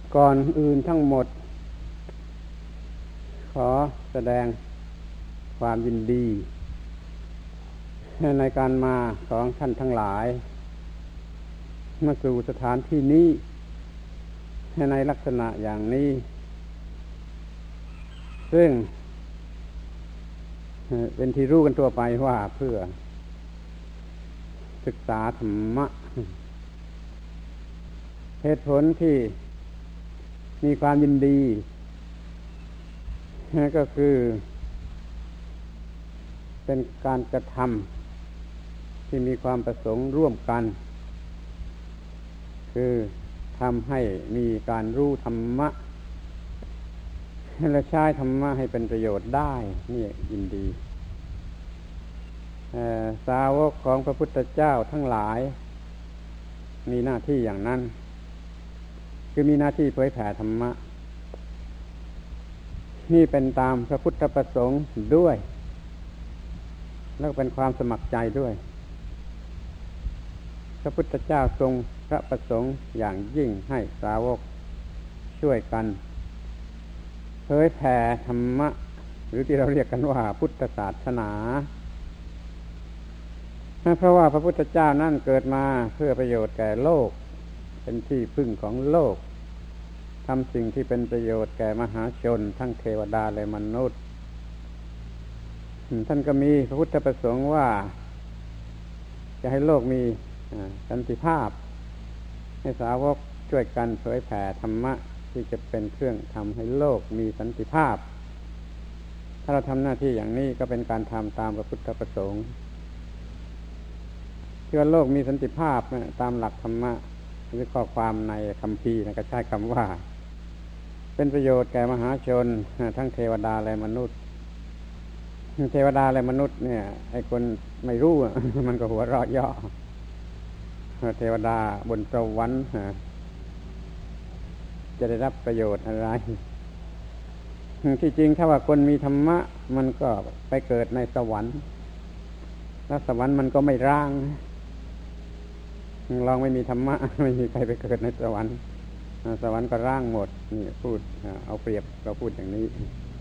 ก่อนอื่นทั้งหมดขอแสดงความยินดีในการมาของท่านทั้งหลายมาสู่สถานที่นี้ในลักษณะอย่างนี้ซึ่งเป็นที่รู้กันทั่วไปว่าเพื่อศึกษาธรรมะเหตุผลที่มีความยินดีก็คือเป็นการกระทำที่มีความประสงค์ร่วมกันคือทำให้มีการรู้ธรรมะและใช้ธรรมะให้เป็นประโยชน์ได้นี่ยินดีสาวกของพระพุทธเจ้าทั้งหลายมีหน้าที่อย่างนั้นคือมีหน้าที่เผยแผ่ธรรมะนี่เป็นตามพระพุทธประสงค์ด้วยแล้วเป็นความสมัครใจด้วยพระพุทธเจ้าทรงพระประสงค์อย่างยิ่งให้สาวกช่วยกันเผยแผ่ธรรมะหรือที่เราเรียกกันว่าพุทธศาสนาเพราะว่าพระพุทธเจ้านั่นเกิดมาเพื่อประโยชน์แก่โลกเป็นที่พึ่งของโลกทำสิ่งที่เป็นประโยชน์แก่มหาชนทั้งเทวดาและมนุษย์ท่านก็มีพระพุทธประสงค์ว่าจะให้โลกมีสันติภาพให้สาวกช่วยกันเผยแผ่ธรรมะที่จะเป็นเครื่องทำให้โลกมีสันติภาพถ้าเราทำหน้าที่อย่างนี้ก็เป็นการทำตามพระพุทธประสงค์ที่ว่าโลกมีสันติภาพตามหลักธรรมะหรือข้อความในคัมภีร์ก็ใช้คำว่าเป็นประโยชน์แก่มหาชนทั้งเทวดาและมนุษย์เทวดาและมนุษย์เนี่ยไอ้คนไม่รู้ มันก็หัวเราะย่อเทวดาบนสวรรค์จะได้รับประโยชน์อะไรที่จริงถ้าว่าคนมีธรรมะมันก็ไปเกิดในสวรรค์แล้วสวรรค์มันก็ไม่ร้างลองไม่มีธรรมะไม่มีใครไปเกิดในสวรรค์สวรรค์ก็ร้างหมดนี่พูดเอาเปรียบเราพูดอย่างนี้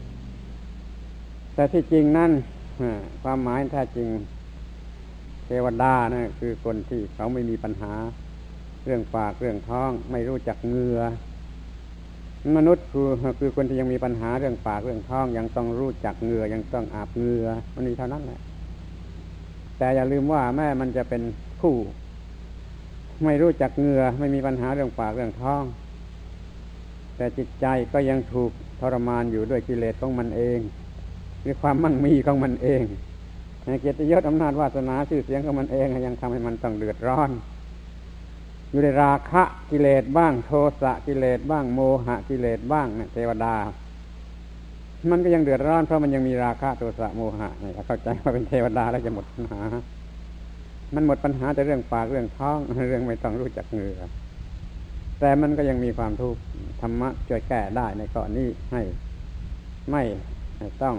แต่ที่จริงนั่นความหมายแท้จริงเทวดานะคือคนที่เขาไม่มีปัญหาเรื่องปากเรื่องท้องไม่รู้จักเหงื่อมนุษย์คือคนที่ยังมีปัญหาเรื่องปากเรื่องท้องยังต้องรู้จักเหงื่อยังต้องอาบเหงื่อมันมีเท่านั้นแหละแต่อย่าลืมว่าแม้มันจะเป็นผู้ไม่รู้จักเหงื่อไม่มีปัญหาเรื่องปากเรื่องท้องแต่จิตใจก็ยังถูกทรมานอยู่ด้วยกิเลสของมันเองด้วยความมั่งมีของมันเองเกียรติยศอำนาจวาสนาชื่อเสียงของมันเองยังทำให้มันต้องเดือดร้อนอยู่ในราคะกิเลสบ้างโทสะกิเลสบ้างโมหะกิเลสบ้างเทวดามันก็ยังเดือดร้อนเพราะมันยังมีราคะโทสะโมหะนี่เข้าใจว่าเป็นเทวดาแล้วจะหมดปัญหามันหมดปัญหาแต่เรื่องปากเรื่องท้องเรื่องไม่ต้องรู้จักเหงื่อแต่มันก็ยังมีความทุกข์ธรรมะช่วยแก้ได้ในข้อนี้ให้ไม่ต้อง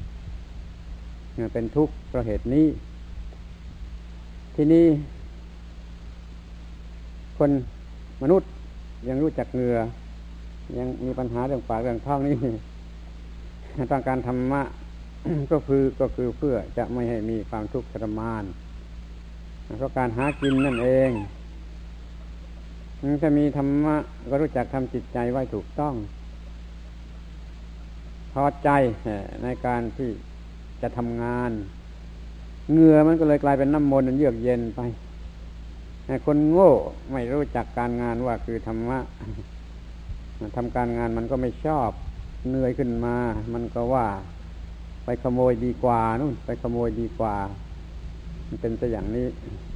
เป็นทุกข์เพราะเหตุนี้ที่นี้คนมนุษย์ยังรู้จักเหงื่อยังมีปัญหาเรื่องปากเรื่องท้องนี่ต้องการธรรมะ ก็คือเพื่อจะไม่ให้มีความทุกข์ทรมานเพราะการหากินนั่นเองถ้ามีธรรมะก็รู้จักทำจิตใจไว้ถูกต้องพอใจในการที่จะทำงานเหงื่อมันก็เลยกลายเป็นน้ำมนต์เยือกเย็นไปคนโง่ไม่รู้จักการงานว่าคือธรรมะทำการงานมันก็ไม่ชอบเหนื่อยขึ้นมามันก็ว่าไปขโมยดีกว่านู่นไปขโมยดีกว่ามันเป็นซะอย่างนี้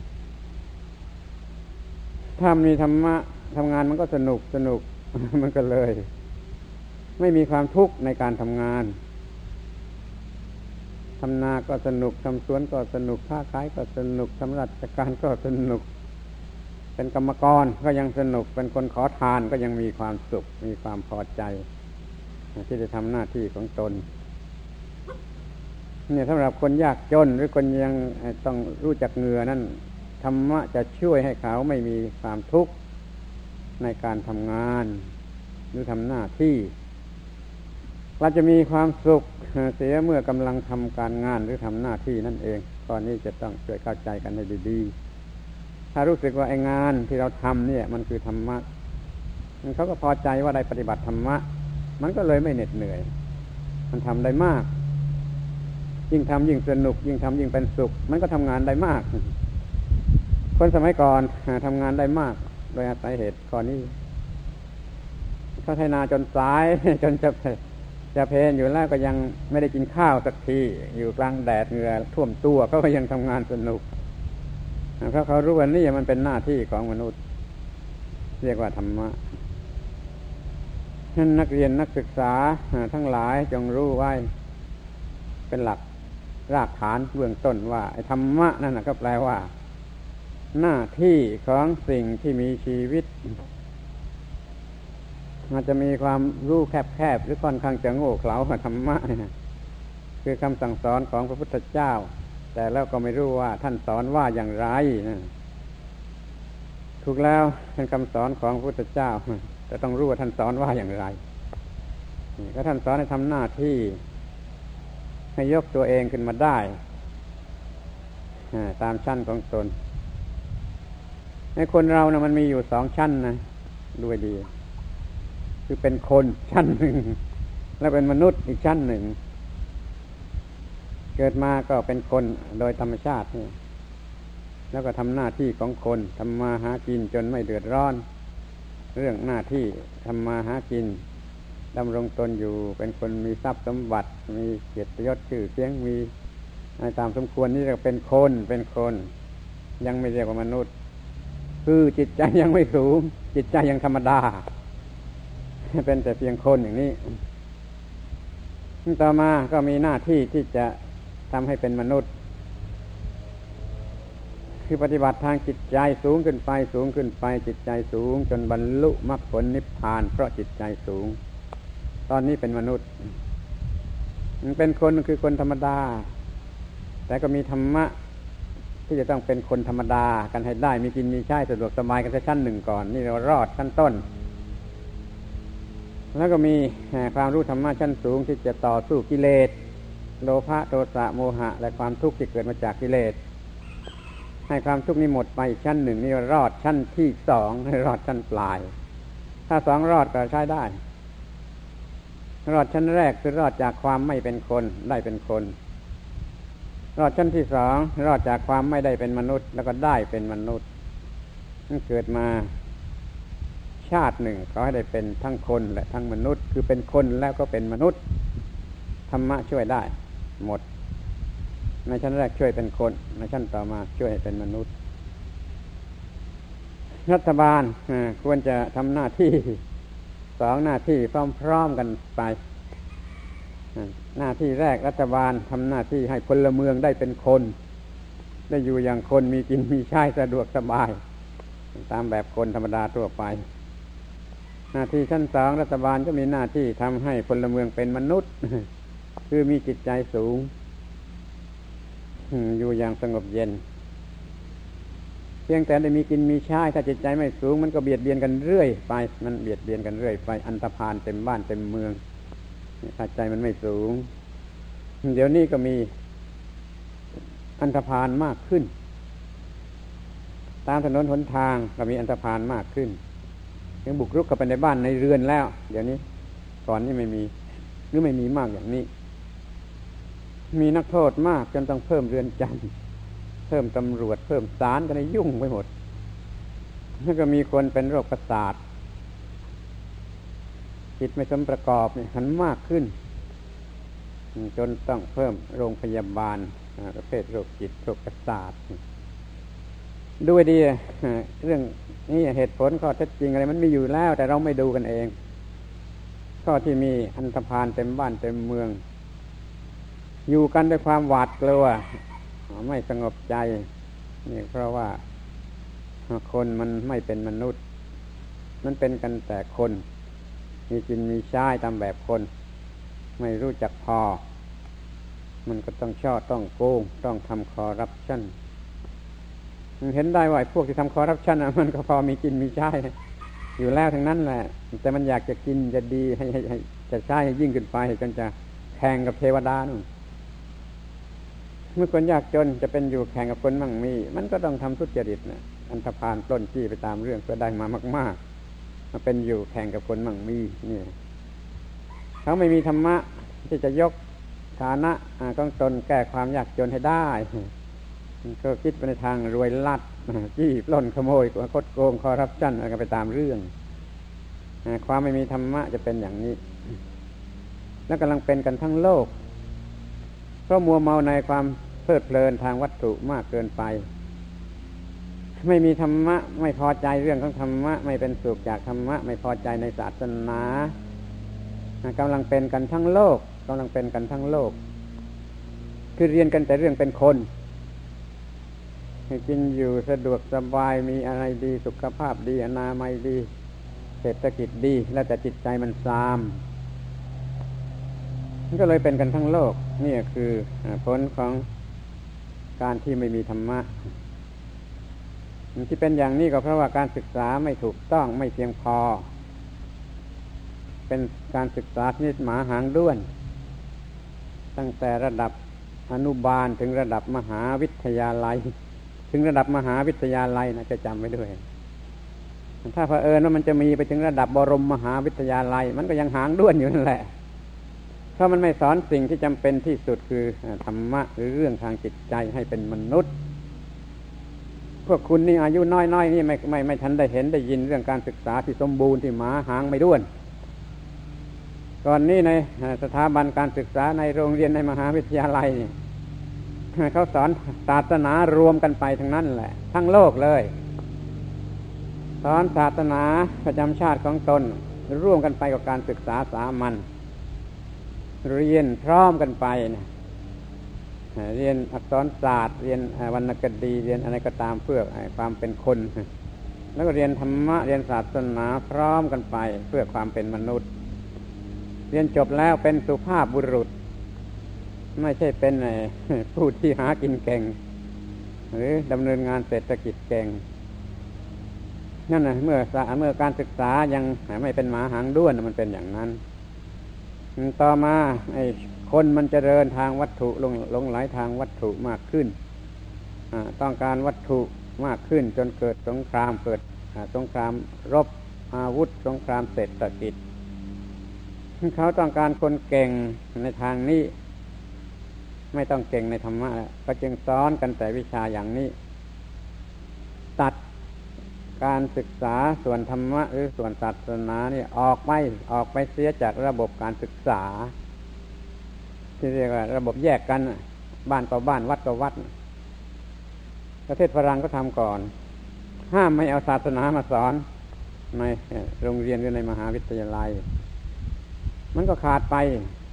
ถ้ามีธรรมะทำงานมันก็สนุก มันก็เลยไม่มีความทุกข์ในการทำงานทำนาก็สนุกทำสวนก็สนุกค้าขายก็สนุกทำราชการก็สนุกเป็นกรรมกรก็ยังสนุกเป็นคนขอทานก็ยังมีความสุขมีความพอใจที่จะทำหน้าที่ของตนเนี่ยสำหรับคนยากจนหรือคนยังต้องรู้จักเหงื่อนั่นธรรมะจะช่วยให้เขาไม่มีความทุกข์ในการทำงานหรือทำหน้าที่เราจะมีความสุขเสียเมื่อกำลังทำการงานหรือทำหน้าที่นั่นเองข้อนี้จะต้องช่วยเข้าใจกันให้ดีๆถ้ารู้สึกว่าไอ้งานที่เราทำเนี่ยมันคือธรรมะเขาก็พอใจว่าได้ปฏิบัติธรรมะมันก็เลยไม่เหน็ดเหนื่อยมันทำได้มากยิ่งทำยิ่งสนุกยิ่งทำยิ่งเป็นสุขมันก็ทำงานได้มากคนสมัยก่อนทำงานได้มากโดยอาศัยเหตุข้อนี้เขาไถนาจนสายจนจะเพลอยู่แล้วก็ยังไม่ได้กินข้าวสักทีอยู่กลางแดดเหงื่อท่วมตัวเขาก็ยังทำงานสนุกเพราะเขารู้ว่านี่มันเป็นหน้าที่ของมนุษย์เรียกว่าธรรมะฉะนั้นนักเรียนนักศึกษาทั้งหลายจงรู้ไว้เป็นหลักรากฐานเบื้องต้นว่าไอ้ธรรมะนั่นก็แปลว่าหน้าที่ของสิ่งที่มีชีวิตมันจะมีความรู้แคบๆหรือค่อนข้างจะโง่เขลาธรรมะคือคำสั่งสอนของพระพุทธเจ้าแต่แล้วก็ไม่รู้ว่าท่านสอนว่าอย่างไรนะถูกแล้วเป็นคำสอนของพระพุทธเจ้าจะต้องรู้ว่าท่านสอนว่าอย่างไรก็ท่านสอนให้ทำหน้าที่ให้ยกตัวเองขึ้นมาได้ตามชั้นของตนในคนเรานะมันมีอยู่สองชั้นนะด้วยดีคือเป็นคนชั้นหนึ่งและเป็นมนุษย์อีกชั้นหนึ่งเกิดมาก็เป็นคนโดยธรรมชาตินี่แล้วก็ทำหน้าที่ของคนทำมาหากินจนไม่เดือดร้อนเรื่องหน้าที่ทำมาหากินดำรงตนอยู่เป็นคนมีทรัพย์สมบัติมีเกียรติยศชื่อเสียงมีตามสมควรนี่เราเป็นคนยังไม่เรียกว่ามนุษย์คือจิตใจยังไม่สูงจิตใจยังธรรมดาเป็นแต่เพียงคนอย่างนี้ต่อมาก็มีหน้าที่ที่จะทำให้เป็นมนุษย์คือปฏิบัติทางจิตใจสูงขึ้นไปจิตใจสูงจนบรรลุมรรคผลนิพพานเพราะจิตใจสูงตอนนี้เป็นมนุษย์มันเป็นคนคือคนธรรมดาแต่ก็มีธรรมะที่จะต้องเป็นคนธรรมดากันให้ได้มีกินมีใช้สะดวกสบายกันชั้นหนึ่งก่อนนี่เรารอดชั้นต้นแล้วก็มีความรู้ธรรมะชั้นสูงที่จะต่อสู้กิเลสโลภะโทสะโมหะและความทุกข์ที่เกิดมาจากกิเลสให้ความทุกข์นี้หมดไปชั้นหนึ่งนี่รอดชั้นที่สองรอดชั้นปลายถ้าสองรอดก็ใช้ได้รอดชั้นแรกคือรอดจากความไม่เป็นคนได้เป็นคนรอดชั้นที่สองรอดจากความไม่ได้เป็นมนุษย์แล้วก็ได้เป็นมนุษย์เกิดมาชาติหนึ่งเขาให้ได้เป็นทั้งคนและทั้งมนุษย์คือเป็นคนแล้วก็เป็นมนุษย์ธรรมะช่วยได้หมดในชั้นแรกช่วยเป็นคนในชั้นต่อมาช่วยให้เป็นมนุษย์รัฐบาลควรจะทำหน้าที่สองหน้าที่พร้อมๆกันไปหน้าที่แรกรัฐบาลทำหน้าที่ให้พลเมืองได้เป็นคนได้อยู่อย่างคนมีกินมีใช้สะดวกสบายตามแบบคนธรรมดาทั่วไปหน้าที่ชั้นสองรัฐบาลก็มีหน้าที่ทำให้พลเมืองเป็นมนุษย์คือมีจิตใจสูงอยู่อย่างสงบเย็นเพียงแต่ได้มีกินมีใช้ถ้าจิตใจไม่สูงมันก็เบียดเบียนกันเรื่อยไปมันเบียดเบียนกันเรื่อยไปอันธพาลเต็มบ้านเต็มเมืองถ้าใจมันไม่สูงเดี๋ยวนี้ก็มีอันธพาลมากขึ้นตามถนนหนทางก็มีอันธพาลมากขึ้นยังบุกรุกเข้าไปในบ้านในเรือนแล้วเดี๋ยวนี้ก่อนนี้ไม่มีหรือไม่มีมากอย่างนี้มีนักโทษมากจนต้องเพิ่มเรือนจำเพิ่มตำรวจเพิ่มศาลกันให้ยุ่งไปหมดแล้วก็มีคนเป็นโรคประสาทจิตไม่สมประกอบเนี่ยหันมากขึ้นจนต้องเพิ่มโรงพยาบาลประเภทโรคจิตโรคประสาทด้วยดีเรื่องนี้เหตุผลข้อเท็จจริงอะไรมันมีอยู่แล้วแต่เราไม่ดูกันเองข้อที่มีอันธพาลเต็มบ้านเต็มเมืองอยู่กันด้วยความหวาดกลัวไม่สงบใจนี่เพราะว่าคนมันไม่เป็นมนุษย์มันเป็นกันแต่คนมีกินมีใช้ตามแบบคนไม่รู้จักพอมันก็ต้องช่อต้องโกงต้องทำคอร์รัปชันเห็นได้ว่าพวกที่ทำคอร์รัปชันมันก็พอมีกินมีใช้อยู่แล้วทั้งนั้นแหละแต่มันอยากจะกินจะดีให้จะใช้ให้ยิ่งขึ้นไปจนจะแข่งกับเทวดานู่นเมื่อคนยากจนจะเป็นอยู่แข่งกับคนมั่งมีมันก็ต้องทำทุจริตนะอันธพาลปล้นจี้ไปตามเรื่องเพื่อได้มามากๆมาเป็นอยู่แข่งกับคนมั่งมีนี่เขาไม่มีธรรมะที่จะยกฐานะของตนแก้ความยากจนให้ได้ก็คิดไปในทางรวยลัดจี้ปล้นขโมยคดโกงคอร์รัปชันอะไรกันไปตามเรื่องความไม่มีธรรมะจะเป็นอย่างนี้และกำลังเป็นกันทั้งโลกเพราะมัวเมาในความเพลิดเพลินทางวัตถุมากเกินไปไม่มีธรรมะไม่พอใจเรื่องของธรรมะไม่เป็นสุขจากธรรมะไม่พอใจในศาสนากำลังเป็นกันทั้งโลกกำลังเป็นกันทั้งโลกคือเรียนกันแต่เรื่องเป็นคนให้กินอยู่สะดวกสบายมีอะไรดีสุขภาพดีอนามัยดีเศรษฐกิจดีแล้วแต่จิตใจมันซามมันก็เลยเป็นกันทั้งโลกนี่คือผลของการที่ไม่มีธรรมะที่เป็นอย่างนี้ก็เพราะว่าการศึกษาไม่ถูกต้องไม่เพียงพอเป็นการศึกษาชนิดหมาหางด้วนตั้งแต่ระดับอนุบาลถึงระดับมหาวิทยาลัยถึงระดับมหาวิทยาลัยนะจะจำไว้ด้วยถ้าเผอิญว่ามันจะมีไปถึงระดับบรมมหาวิทยาลัยมันก็ยังหางด้วนอยู่นั่นแหละเพราะมันไม่สอนสิ่งที่จำเป็นที่สุดคือธรรมะหรือเรื่องทางจิตใจให้เป็นมนุษย์พวกคุณนี่อายุน้อยๆนี่ไม่ทันได้เห็นได้ยินเรื่องการศึกษาที่สมบูรณ์ที่หมาหางไม่ด้วนก่อนนี้ในสถาบันการศึกษาในโรงเรียนในมหาวิทยาลัยนี่เขาสอนศาสนารวมกันไปทั้งนั้นแหละทั้งโลกเลยสอนศาสนาประจำชาติของตนร่วมกันไปกับการศึกษาสามัญเรียนพร้อมกันไปนะเรียนอักษรศาสตร์เรียนวรรณคดีเรียนอะไรก็ตามเพื่อความเป็นคนแล้วก็เรียนธรรมะเรียนศาสนาพร้อมกันไปเพื่อความเป็นมนุษย์เรียนจบแล้วเป็นสุภาพบุรุษไม่ใช่เป็นผู้ที่หากินเก่งหรือดำเนินงานเศรษฐกิจเก่งนั่นนะเมื่อการศึกษายังไม่เป็นหมาหางด้วนมันเป็นอย่างนั้นต่อมาไอ้คนมันเจริญทางวัตถุลงไหลทางวัตถุมากขึ้นต้องการวัตถุมากขึ้นจนเกิดสงครามเกิดสงครามรบอาวุธสงครามเศรษฐกิจเขาต้องการคนเก่งในทางนี้ไม่ต้องเก่งในธรรมะก็จึงสอนกันแต่วิชาอย่างนี้ตัดการศึกษาส่วนธรรมะหรือส่วนศาสนานี่ออกไปเสียจากระบบการศึกษาที่เรียกว่าระบบแยกกันบ้านต่อบ้านวัดต่อวัดประเทศฝรั่งก็ทำก่อนห้ามไม่เอาศาสนามาสอนในโรงเรียนหรือในมหาวิทยาลัยมันก็ขาดไป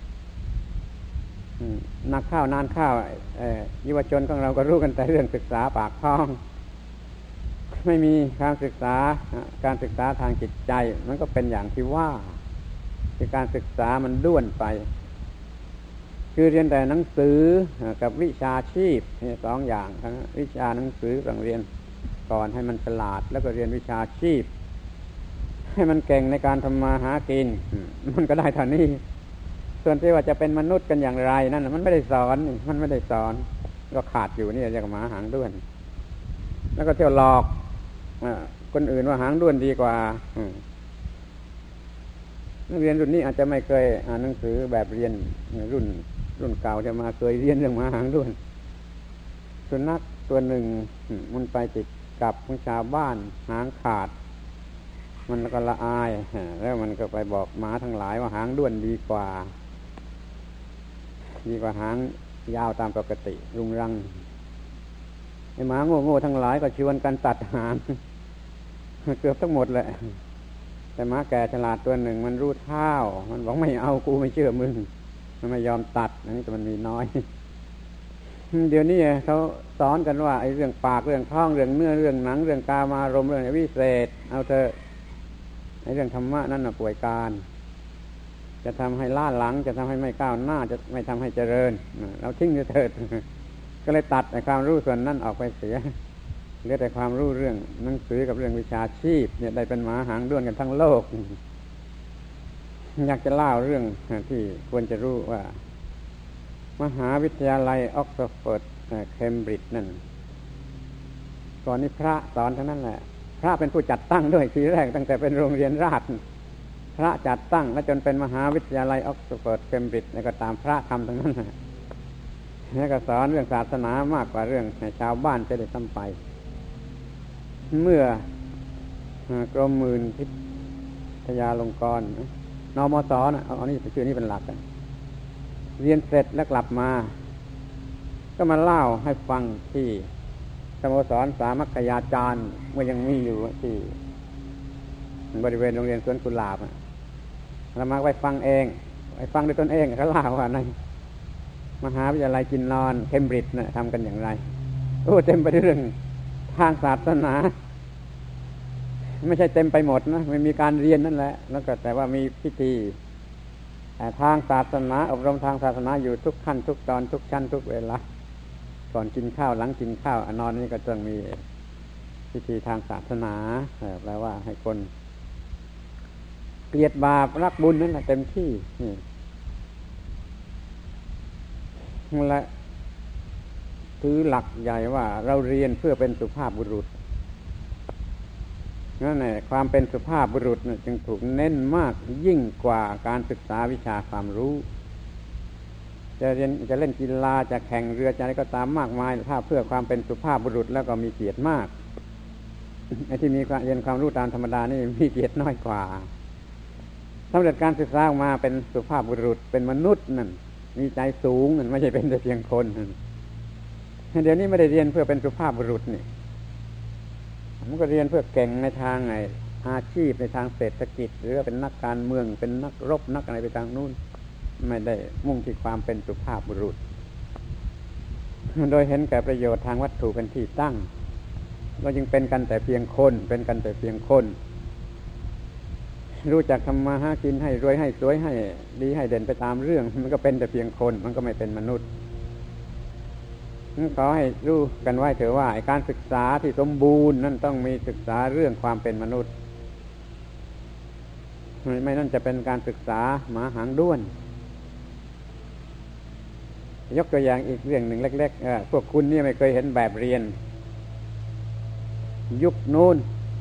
นักข้าวนานข้าวยุวชนของเราก็รู้กันแต่เรื่องศึกษาปากท้องไม่มีการศึกษาทางจิตใจมันก็เป็นอย่างที่ว่าคือการศึกษามันด้วนไปคือเรียนแต่หนังสือกับวิชาชีพนี่สองอย่างทั้งวิชาหนังสือต้องเรียนก่อนให้มันฉลาดแล้วก็เรียนวิชาชีพให้มันเก่งในการทำมาหากินมันก็ได้เท่านี้ส่วนที่ว่าจะเป็นมนุษย์กันอย่างไรนั่นมันไม่ได้สอนก็ขาดอยู่นี่เรียกว่าหมาหางด้วนแล้วก็เที่ยวหลอกคนอื่นว่าหางด้วนดีกว่านักเรียนรุ่นนี้อาจจะไม่เคยอ่านหนังสือแบบเรียนรุ่นเก่าจะมาเคยเรียนเรื่องหมาหางด้วนสุนัขตัวหนึ่งมันไปติดกับของชาวบ้านหางขาดมันก็ละอายแล้วมันก็ไปบอกหมาทั้งหลายว่าหางด้วนดีกว่าหางยาวตามปกติรุงรังไอ้หมาโง่ทั้งหลายก็ชวนกันตัดหางเกือบทั้งหมดแหละแต่หมาแก่ฉลาดตัวหนึ่งมันรู้เท่ามันบอกไม่เอากูไม่เชื่อมึงมันไม่ยอมตัดอันนี้แต่มันมีน้อยเดี๋ยวนี้เขาสอนกันว่าไอ้เรื่องปากเรื่องท้องเรื่องเนื้อเรื่องหนังเรื่องกามารมณ์เรื่องวิเศษเอาเถอะไอ้เรื่องธรรมะนั่นน่ะป่วยการจะทำให้ล้าหลังจะทำให้ไม่ก้าวหน้าจะไม่ทำให้เจริญเราทิ้งเถิดก็เลยตัดความรู้ส่วนนั้นออกไปเสียเหลือแต่ความรู้เรื่องหนังสือกับเรื่องวิชาชีพเนี่ยได้เป็นหมาหางด้วนกันทั้งโลกอยากจะเล่าเรื่องที่ควรจะรู้ว่ามหาวิทยาลัยออกซฟอร์ดเคมบริดจ์นั่นก่อนนี้พระสอนทั้งนั้นแหละพระเป็นผู้จัดตั้งด้วยทีแรกตั้งแต่เป็นโรงเรียนราษฎรพระจัดตั้งและจนเป็นมหาวิทยาลัยออกซฟอร์ดเคมบริดจ์แล้วก็ตามพระทำทั้งนั้นแล้วก็สอนเรื่องศาสนามากกว่าเรื่องให้ชาวบ้านจะได้ซ้ำไปเมื่อกรมหมื่นพิทยาลงกรณ์นมส.นะเอานี่ชื่อนี้เป็นหลักกันเรียนเสร็จแล้วกลับมาก็มาเล่าให้ฟังที่สโมสรสามัคคยาจารย์เมื่อยังมีอยู่ที่บริเวณโรงเรียนสวนกุหลาบเรามาไปฟังเองไปฟังด้วยตนเองเขาเล่าว่าในมหาวิทยาลัยกินนอนเคมบริดจ์ทำกันอย่างไรโอ้เต็มไปด้วยเรื่องทางศาสนาไม่ใช่เต็มไปหมดนะไม่มีการเรียนนั่นแหละแล้วก็แต่ว่ามีพิธีทางศาสนาอบรมทางศาสนาอยู่ทุกขั้นทุกตอนทุกชั้นทุกเวลาก่อนกินข้าวหลังกินข้าวนอนนี่ก็ต้องมีพิธีทางศาสนาแปลว่าให้คนเกลียดบาปรักบุญนั่นแหละเต็มที่และถือหลักใหญ่ว่าเราเรียนเพื่อเป็นสุภาพบุรุษนั่นแหละความเป็นสุภาพบุรุษจึงถูกเน้นมากยิ่งกว่าการศึกษาวิชาความรู้จะเรียนจะเล่นกีฬาจะแข่งเรือจะอะไรก็ตามมากมายถ้าเพื่อความเป็นสุภาพบุรุษแล้วก็มีเกียรติมากไอ้ที่มีเรียนความรู้ตามธรรมดานี่มีเกียรติน้อยกว่าสำเร็จการศึกษาออกมาเป็นสุภาพบุรุษเป็นมนุษย์นั่นมีใจสูงนั่นไม่ใช่เป็นแต่เพียงคนเดี๋ยวนี้ไม่ได้เรียนเพื่อเป็นสุภาพบุรุษนี่มันก็เรียนเพื่อเก่งในทางไงอาชีพในทางเศรษฐกิจหรือเป็นนักการเมืองเป็นนักรบนักอะไรไปทางนู้นไม่ได้มุ่งที่ความเป็นสุภาพบุรุษโดยเห็นแก่ประโยชน์ทางวัตถุเป็นที่ตั้งเราจึงเป็นกันแต่เพียงคนเป็นกันแต่เพียงคนรู้จักทำมาหากินให้รวยให้สวยให้ดีให้เด่นไปตามเรื่องมันก็เป็นแต่เพียงคนมันก็ไม่เป็นมนุษย์ขอให้รู้กันไว้เถอะว่าการศึกษาที่สมบูรณ์นั่นต้องมีศึกษาเรื่องความเป็นมนุษย์ไม่นั่นจะเป็นการศึกษาหมาหางด้วนยกตัวอย่างอีกเรื่องหนึ่งเล็กๆพวกคุณนี่ไม่เคยเห็นแบบเรียนยุคนู้น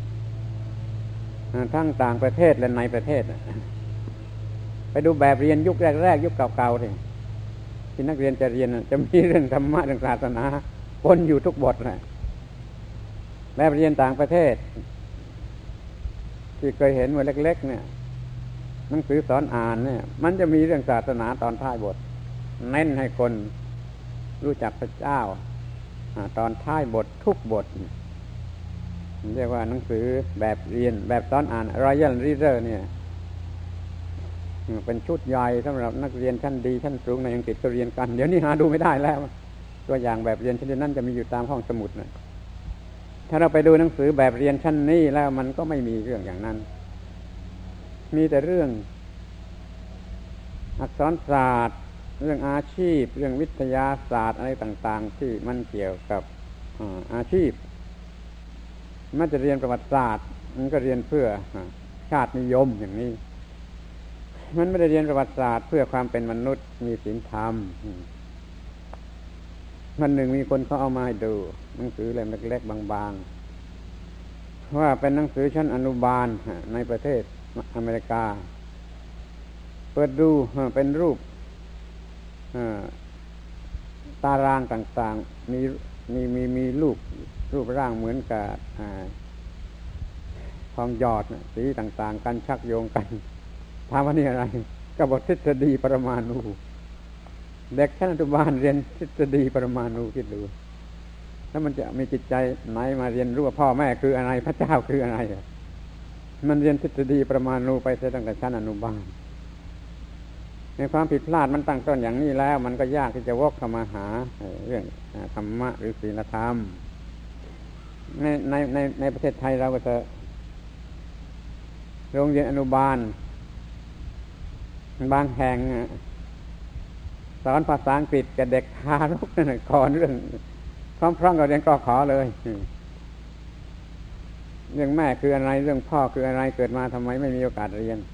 ทั้งต่างประเทศและในประเทศไปดูแบบเรียนยุคแรกๆยุคเก่าๆที่นักเรียนจะเรียนจะมีเรื่องธรรมะเรื่องศาสนาปนอยู่ทุกบทเลยแบบเรียนต่างประเทศที่เคยเห็นเมื่อเล็กๆเนี่ยหนังสือสอนอ่านเนี่ยมันจะมีเรื่องศาสนาตอนท้ายบทเน้นให้คนรู้จักพระเจ้าตอนท้ายบททุกบทเรียกว่าหนังสือแบบเรียนแบบสอนอ่าน Royal Reader เนี่ยเป็นชุดใหญ่สำหรับนักเรียนชั้นดีชั้นสูงในอังกฤษก็เรียนกันเดี๋ยวนี้หาดูไม่ได้แล้วตัวอย่างแบบเรียนชนิดนั้นจะมีอยู่ตามห้องสมุดนะถ้าเราไปดูหนังสือแบบเรียนชั้นนี้แล้วมันก็ไม่มีเรื่องอย่างนั้นมีแต่เรื่องอักษรศาสตร์เรื่องอาชีพเรื่องวิทยาศาสตร์อะไรต่างๆที่มันเกี่ยวกับอาชีพมันจะเรียนประวัติศาสตร์มันก็เรียนเพื่อชาตินิยมอย่างนี้มันไม่ได้เรียนประวัติศาสตร์เพื่อความเป็นมนุษย์มีศีลธรรมวันหนึ่งมีคนเขาเอามาให้ดูหนังสือเล่มเล็กๆบางๆว่าเป็นหนังสือชั้นอนุบาลในประเทศอเมริกาเปิดดูเป็นรูปตารางต่างๆมีรูปร่างเหมือนกับทองหยอดสีต่างๆกันชักโยงกันถามว่านี่อะไรก็บททฤษฎีปรมาณูเด็กชั้นอนุบาลเรียนทฤษฎีปรมาณูคิดดูแล้วมันจะมีจิตใจไหนมาเรียนรู้ว่าพ่อแม่คืออะไรพระเจ้าคืออะไรมันเรียนทฤษฎีปรมาณูไปตั้งแต่ชั้นอนุบาลในความผิดพลาดมันตั้งต้นอย่างนี้แล้วมันก็ยากที่จะวกเข้ามาหาเรื่องธรรมะหรือศีลธรรมในประเทศไทยเราก็จะโรงเรียนอนุบาลบางแห่งสอนภาษาอังกฤษกับเด็กทารกนั่นก่อนเรื่องพร้อมๆกับเรียนกขอเลยเรื่องแม่คืออะไรเรื่องพ่อคืออะไรเกิดมาทำไมไม่มีโอกาสเรียน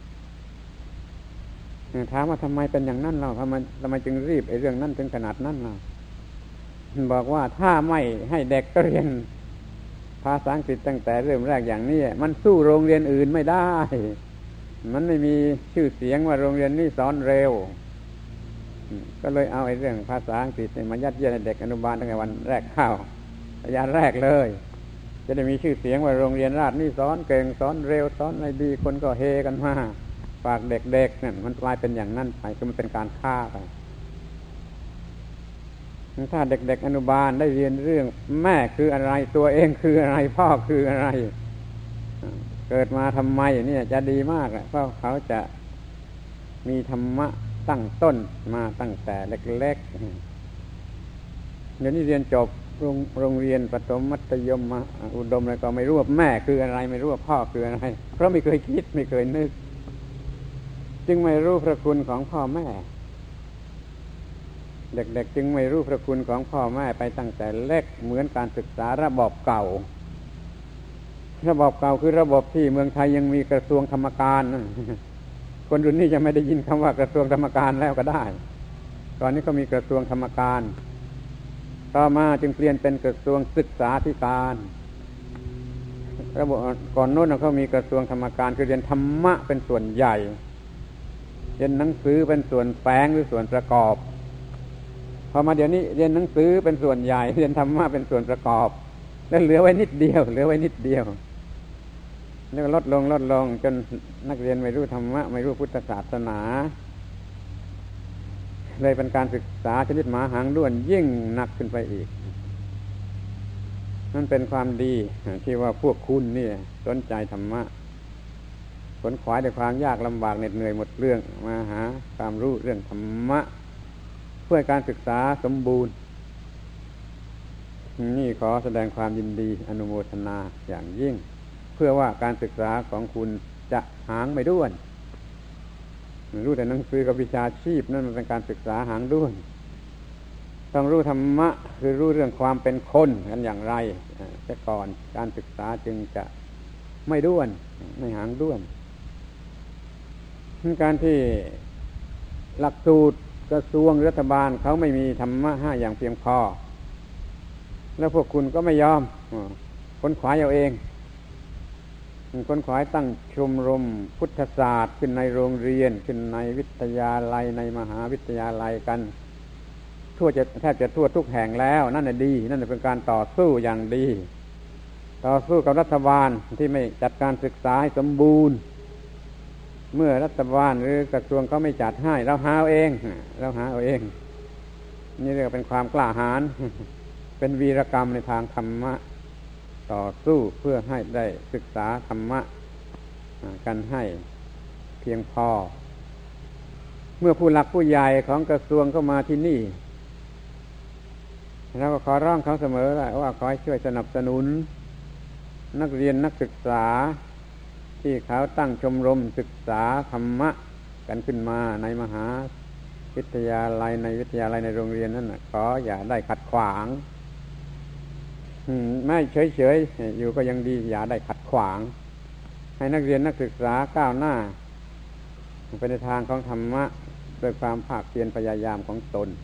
ถามว่าทำไมเป็นอย่างนั้นเราทำไมจึงรีบไอ้เรื่องนั้นถึงขนาดนั้นเราบอกว่าถ้าไม่ให้เด็กเรียนภาษาอังกฤษตั้งแต่เริ่มแรกอย่างนี้มันสู้โรงเรียนอื่นไม่ได้มันไม่มีชื่อเสียงว่าโรงเรียนนี้สอนเร็วก็เลยเอาไอ้เรื่องภาษาอังกฤษมายัดเยียดให้เด็กอนุบาลตั้งแต่วันแรกเข้าระยะแรกเลยจะได้มีชื่อเสียงว่าโรงเรียนราชนี่สอนเก่งสอนเร็วสอนอะไรดีคนก็เฮกันมาฝากเด็กๆเนี่ยมันกลายเป็นอย่างนั้นไปคือมันเป็นการฆ่าไปถ้าเด็กๆอนุบาลได้เรียนเรื่องแม่คืออะไรตัวเองคืออะไรพ่อคืออะไรเกิดมาทำไมเนี่ยจะดีมากเพราะเขาจะมีธรรมะตั้งต้นมาตั้งแต่เล็กๆเดี๋ยวนี้เรียนจบโรงเรียนประถมมัธยมอุดมอะไรก็ไม่รู้ว่าแม่คืออะไรไม่รู้ว่าพ่อคืออะไรเพราะไม่เคยคิดไม่เคยนึกจึงไม่รู้พระคุณของพ่อแม่เด็กๆจึงไม่รู้พระคุณของพ่อแม่ไปตั้งแต่เล็กเหมือนการศึกษาระบอบเก่าคือระบบที่เมืองไทยยังมีกระทรวงธรรมการคนรุ่นนี้จะไม่ได้ยินคำว่ากระทรวงธรรมการแล้วก็ได้ตอนนี้ก็มีกระทรวงธรรมการต่อมาจึงเปลี่ยนเป็นกระทรวงศึกษาธิการระบบก่อนโน้นเขามีกระทรวงธรรมการคือเรียนธรรมะเป็นส่วนใหญ่เรียนหนังสือเป็นส่วนแฝงหรือส่วนประกอบพอมาเดี๋ยวนี้เรียนหนังสือเป็นส่วนใหญ่เรียนธรรมะเป็นส่วนประกอบแล้วเหลือไว้นิดเดียวแล้วลดลงจนนักเรียนไม่รู้ธรรมะไม่รู้พุทธศาสนาเลยเป็นการศึกษาชนิดหมาหางด้วนยิ่งหนักขึ้นไปอีกนั่นเป็นความดีที่ว่าพวกคุณนี่สนใจธรรมะขนขวายด้วยความยากลำบากเหน็ดเหนื่อยหมดเรื่องมาหาความรู้เรื่องธรรมะเพื่อการศึกษาสมบูรณ์นี่ขอแสดงความยินดีอนุโมทนาอย่างยิ่งเพื่อว่าการศึกษาของคุณจะหางไม่ด้วนรู้แต่หนังสือกับวิชาชีพนั่นมันเป็นการศึกษาหางด้วนต้องรู้ธรรมะคือรู้เรื่องความเป็นคนกันอย่างไรแต่ก่อนการศึกษาจึงจะไม่ด้วนไม่หางด้วนการที่หลักสูตรกระทรวงรัฐบาลเขาไม่มีธรรมะ5อย่างเพียงพอแล้วพวกคุณก็ไม่ยอมค้นขวายเอาเองค้นขวายตั้งชมรมพุทธศาสตร์ขึ้นในโรงเรียนขึ้นในวิทยาลัยในมหาวิทยาลัยกันแทบจะทั่วทุกแห่งแล้วนั่นน่ะดีนั่นเป็นการต่อสู้อย่างดีต่อสู้กับรัฐบาลที่ไม่จัดการศึกษาให้สมบูรณ์เมื่อรัฐบาลหรือกระทรวงเขาไม่จัดให้เราหาเอาเองนี่เรียกเป็นความกล้าหาญเป็นวีรกรรมในทางธรรมะต่อสู้เพื่อให้ได้ศึกษาธรรมะกันให้เพียงพอเมื่อผู้หลักผู้ใหญ่ของกระทรวงเข้ามาที่นี่เราก็ขอร้องเขาเสมอว่าขอให้ช่วยสนับสนุนนักเรียนนักศึกษาที่เขาตั้งชมรมศึกษาธรรมะกันขึ้นมาในมหาวิทยาลัยในวิทยาลัยในโรงเรียนนั่นขออย่าได้ขัดขวางไม่เฉยๆอยู่ก็ยังดีอย่าได้ขัดขวางให้นักเรียนนักศึกษาก้าวหน้าไปในทางของธรรมะด้วยความภาคเพียรพยายามของตน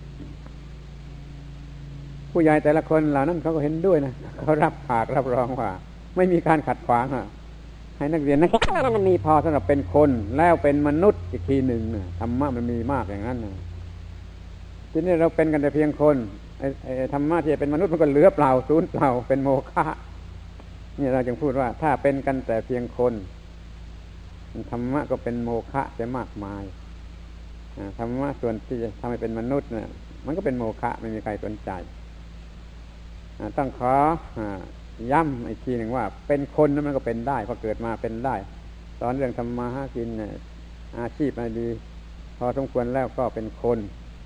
ผู้ใหญ่แต่ละคนเหล่านั้นเขาก็เห็นด้วยนะเขารับปากรับรองว่าไม่มีการขัดขวางให้นักเรียนนักศึกษามันมีพอสำหรับเป็นคนแล้วเป็นมนุษย์อีกทีหนึ่งธรรมะมันมีมากอย่างนั้นทีนี้เราเป็นกันแต่เพียงคนธรรมะที่เป็นมนุษย์มันก็เหลือเปล่าศูนย์เปล่าเป็นโมฆะนี่เราจึงพูดว่าถ้าเป็นกันแต่เพียงคนธรรมะก็เป็นโมฆะจะมากมายธรรมะส่วนที่จะทำให้เป็นมนุษย์เนี่ยมันก็เป็นโมฆะไม่มีใครสนใจต้องขอย้ำอีกทีหนึ่งว่าเป็นคนนั้นมันก็เป็นได้พอเกิดมาเป็นได้สอนเรื่องธรรมะหากินอาชีพอะไรดีพอสมควรแล้วก็เป็นคน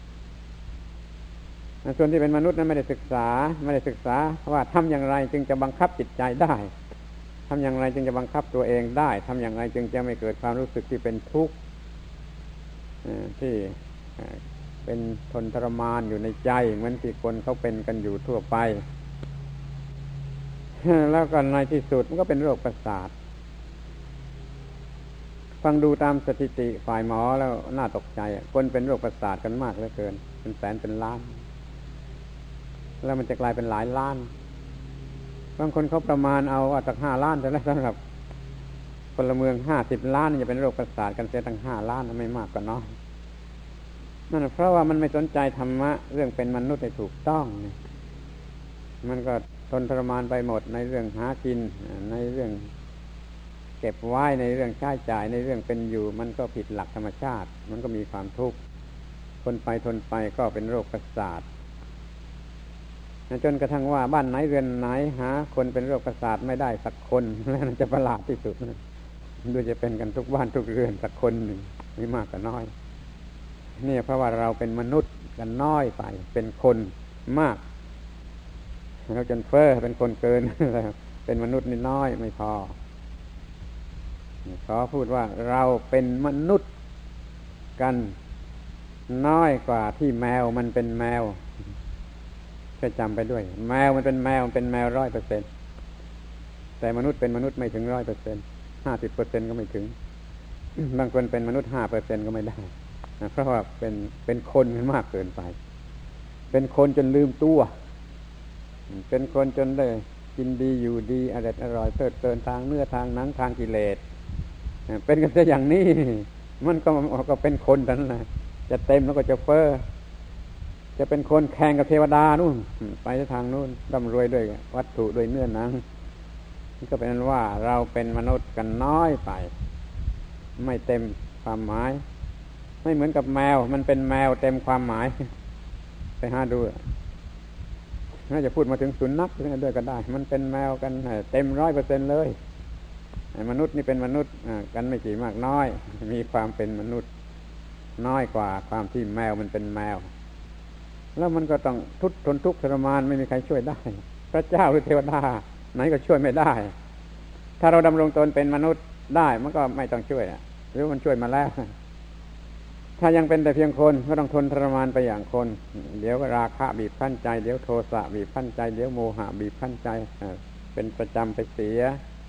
ส่วนที่เป็นมนุษย์นั้นไม่ได้ศึกษาว่าทำอย่างไรจึงจะบังคับจิตใจได้ทำอย่างไรจึงจะบังคับตัวเองได้ทำอย่างไรจึงจะไม่เกิดความรู้สึกที่เป็นทุกข์ที่เป็นทนทรมานอยู่ในใจเหมือนที่คนเขาเป็นกันอยู่ทั่วไปแล้วก็ในที่สุดมันก็เป็นโรคประสาทฟังดูตามสถิติฝ่ายหมอแล้วน่าตกใจคนเป็นโรคประสาทกันมากเหลือเกินเป็นแสนเป็นล้านแล้วมันจะกลายเป็นหลายล้านบางคนเขาประมาณเอาจาก5 ล้านแต่ละสำหรับพลเมือง50 ล้านจะเป็นโรคประสาทกันเสียตั้ง5 ล้านไม่มากกว่าน้อยนั่นเพราะว่ามันไม่สนใจธรรมะเรื่องเป็นมนุษย์ให้ถูกต้องมันก็ทนทรมานไปหมดในเรื่องหากินในเรื่องเก็บไว้ในเรื่องใช้จ่ายในเรื่องเป็นอยู่มันก็ผิดหลักธรรมชาติมันก็มีความทุกข์ทนไปก็เป็นโรคประสาทจนกระทั่งว่าบ้านไหนเรือนไหนหาคนเป็นโรคประสาทไม่ได้สักคนแล้วมันจะประหลาดที่สุดดูจะเป็นกันทุกบ้านทุกเรือนสักคนหนึ่งไม่มากก็น้อยนี่เพราะว่าเราเป็นมนุษย์กันน้อยไปเป็นคนมากเราจนเฟ้อเป็นคนเกินเป็นมนุษย์นิดน้อยไม่พอขอพูดว่าเราเป็นมนุษย์กันน้อยกว่าที่แมวมันเป็นแมวให้จำไปด้วยแมวมันเป็นแมวมันเป็นแมว 100% แต่มนุษย์เป็นมนุษย์ไม่ถึง 100% 50% ก็ไม่ถึงบางคนเป็นมนุษย์ 5% ก็ไม่ได้เพราะว่าเป็นคนมากเกินไปเป็นคนจนลืมตัวเป็นคนจนได้กินดีอยู่ดีอร่อยเพลิดเพลินทางเนื้อทางหนังทางกิเลสเป็นกันซะอย่างนี้มันก็เป็นคนนั้นแหละจะเต็มแล้วก็จะเฟ้อจะเป็นคนแข่งกับเทวดานู่นไปทางนู่นร่ำรวยด้วยวัตถุด้วยเนื้อหนังนี่ก็เป็นนั้นว่าเราเป็นมนุษย์กันน้อยไปไม่เต็มความหมายไม่เหมือนกับแมวมันเป็นแมวเต็มความหมายไปหาดูน่าจะพูดมาถึงสุนัขด้วยก็ได้มันเป็นแมวกันเต็ม 100% เลยมนุษย์นี่เป็นมนุษย์กันไม่กี่มากน้อยมีความเป็นมนุษย์น้อยกว่าความที่แมวมันเป็นแมวแล้วมันก็ต้องทนทุกข์ทรมานไม่มีใครช่วยได้พระเจ้าหรือเทวดาไหนก็ช่วยไม่ได้ถ้าเราดำรงตนเป็นมนุษย์ได้มันก็ไม่ต้องช่วยหรือมันช่วยมาแล้วถ้ายังเป็นแต่เพียงคนก็ต้องทนทรมานไปอย่างคนเดี๋ยวราคะบีบคั้นใจเดี๋ยวโทสะบีบคั้นใจเดี๋ยวโมหะบีบคั้นใจเป็นประจำไปเสีย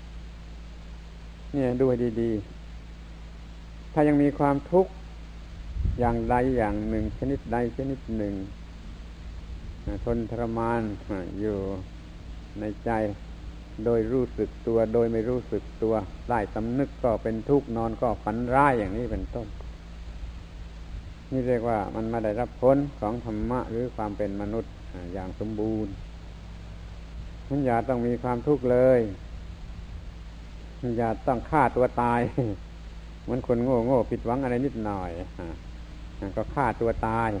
เนี่ยดูให้ดีๆถ้ายังมีความทุกข์อย่างใดอย่างหนึ่งชนิดใดชนิดหนึ่งทนทรมานอยู่ในใจโดยรู้สึกตัวโดยไม่รู้สึกตัวได้สำนึกก็เป็นทุกข์นอนก็ฝันร้ายอย่างนี้เป็นต้นนี่เรียกว่ามันไม่ได้รับผลของธรรมะหรือความเป็นมนุษย์อย่างสมบูรณ์มันอย่าต้องมีความทุกข์เลยอย่าต้องฆ่าตัวตายเหมือนคนโง่ผิดหวังอะไรนิดหน่อยก็ฆ่าตัวตาย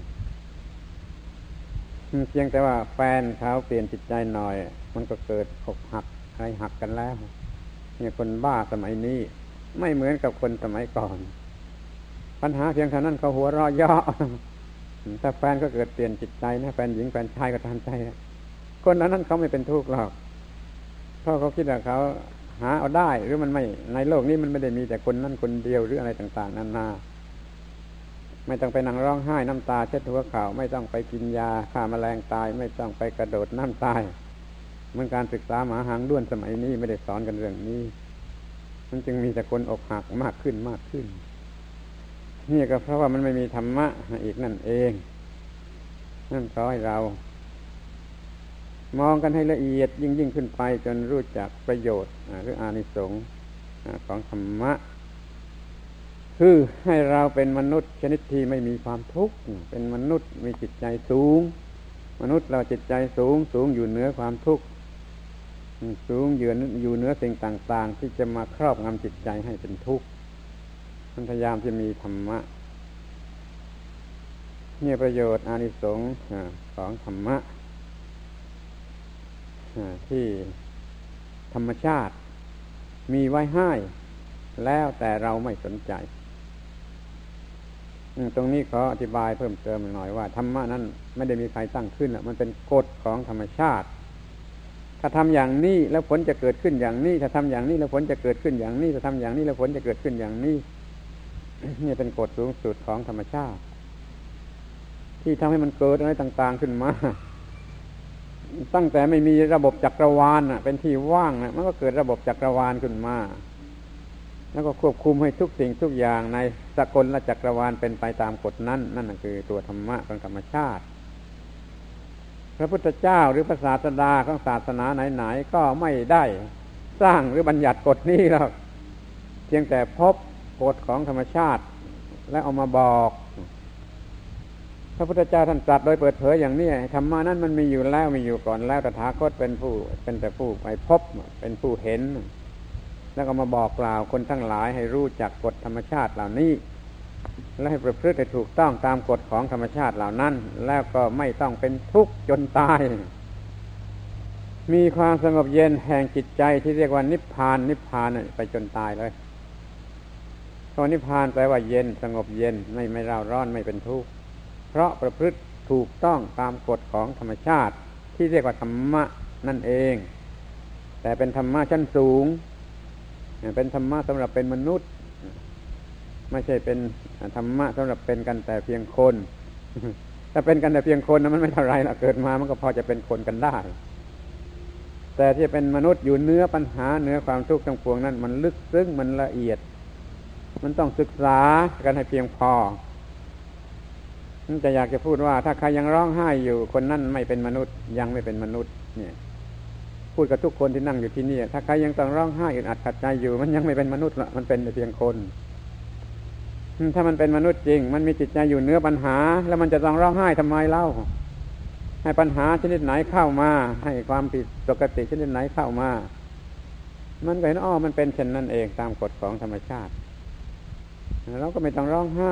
เพียงแต่ว่าแฟนเขาเปลี่ยนจิตใจหน่อยมันก็เกิดอกหักอะไรหักกันแล้วเนี่ยคนบ้าสมัยนี้ไม่เหมือนกับคนสมัยก่อนปัญหาเพียงเท่านั้นเขาหัวเราะเยาะถ้าแฟนก็เกิดเปลี่ยนจิตใจนะแฟนหญิงแฟนชายก็ตามใจคนนั้นเขาไม่เป็นทุกข์หรอกเพราะเขาคิดว่าเขาหาเอาได้หรือมันไม่ในโลกนี้มันไม่ได้มีแต่คนนั้นคนเดียวหรืออะไรต่างๆนานาไม่ต้องไปนั่งร้องไห้น้ำตาเช็ดหัวเข่าไม่ต้องไปกินยาฆ่าแมลงตายไม่ต้องไปกระโดดน้ำตายเหมือนการศึกษาหมาหางด้วนสมัยนี้ไม่ได้สอนกันเรื่องนี้มันจึงมีแต่คนอกหักมากขึ้นนี่ก็เพราะว่ามันไม่มีธรรมะอีกนั่นเองนั่นขอให้เรามองกันให้ละเอียดยิ่งขึ้นไปจนรู้จักประโยชน์หรืออานิสงส์ของธรรมะคือให้เราเป็นมนุษย์ชนิดที่ไม่มีความทุกข์เป็นมนุษย์มีจิตใจสูงมนุษย์เราจิตใจสูงอยู่เหนือความทุกข์สูงอยู่เหนือสิ่งต่างๆที่จะมาครอบงำจิตใจให้เป็นทุกข์พยายามจะมีธรรมะเนี่ยประโยชน์อานิสงส์ของธรรมะที่ธรรมชาติมีไว้ให้แล้วแต่เราไม่สนใจตรงนี้ขออธิบายเพิ่มเติมหน่อยว่าธรรมะนั้นไม่ได้มีใครตั้งขึ้นมันเป็นกฎของธรรมชาติถ้าทำอย่างนี้แล้วผลจะเกิดขึ้นอย่างนี้ถ้าทำอย่างนี้แล้วผลจะเกิดขึ้นอย่างนี้ถ้าทำอย่างนี้แล้วผลจะเกิดขึ้นอย่างนี้นี่เป็นกฎสูงสุดของธรรมชาติที่ทำให้มันเกิดอะไรต่างๆขึ้นมาตั้งแต่ไม่มีระบบจักรวาลเป็นที่ว่างมันก็เกิดระบบจักรวาลขึ้นมาแล้วก็ควบคุมให้ทุกสิ่งทุกอย่างในสกลและจักรวาลเป็นไปตามกฎนั้นนั่นคือตัวธรรมะของธรรมชาติพระพุทธเจ้าหรือพระศาสดาของศาสนาไหนๆก็ไม่ได้สร้างหรือบัญญัติกฎนี้หรอกเพียงแต่พบกฎของธรรมชาติและเอามาบอกพระพุทธเจ้าท่านตรัสโดยเปิดเผยอย่างนี้ธรรมะนั้นมันมีอยู่แล้วมีอยู่ก่อนแล้วตถาคตเป็นแต่ผู้ไปพบเป็นผู้เห็นแล้วก็มาบอกกล่าวคนทั้งหลายให้รู้จักกฎธรรมชาติเหล่านี้และให้ประพฤติให้ถูกต้องตามกฎของธรรมชาติเหล่านั้นแล้วก็ไม่ต้องเป็นทุกข์จนตายมีความสงบเย็นแห่งจิตใจที่เรียกว่านิพพานไปจนตายเลยคำว่านิพพานแปลว่าเย็นสงบเย็นไม่เร่าร้อนไม่เป็นทุกข์เพราะประพฤติถูกต้องตามกฎของธรรมชาติที่เรียกว่าธรรมะนั่นเองแต่เป็นธรรมะชั้นสูงเป็นธรรมะสำหรับเป็นมนุษย์ไม่ใช่เป็นธรรมะสำหรับเป็นกันแต่เพียงคนถ้าเป็นกันแต่เพียงคนนั้นมันไม่เท่าไรละเกิดมามันก็พอจะเป็นคนกันได้แต่ที่เป็นมนุษย์อยู่เนื้อปัญหาเนื้อความทุกข์ทั้งปวงนั้นมันลึกซึ้งมันละเอียดมันต้องศึกษากันให้เพียงพอจะอยากจะพูดว่าถ้าใครยังร้องไห้อยู่คนนั้นไม่เป็นมนุษย์ยังไม่เป็นมนุษย์เนี่ยพูดกับทุกคนที่นั่งอยู่ที่นี่ถ้าใครยังต้องร้องไห้อึดอัดขัดใจอยู่มันยังไม่เป็นมนุษย์ละมันเป็นแต่เพียงคนถ้ามันเป็นมนุษย์จริงมันมีจิตใจอยู่เหนือปัญหาแล้วมันจะต้องร้องไห้ทำไมเล่าให้ปัญหาชนิดไหนเข้ามาให้ความผิดปกติชนิดไหนเข้ามามันก็เห็นมันเป็นเช่นนั้นเองตามกฎของธรรมชาติเราก็ไม่ต้องร้องไห้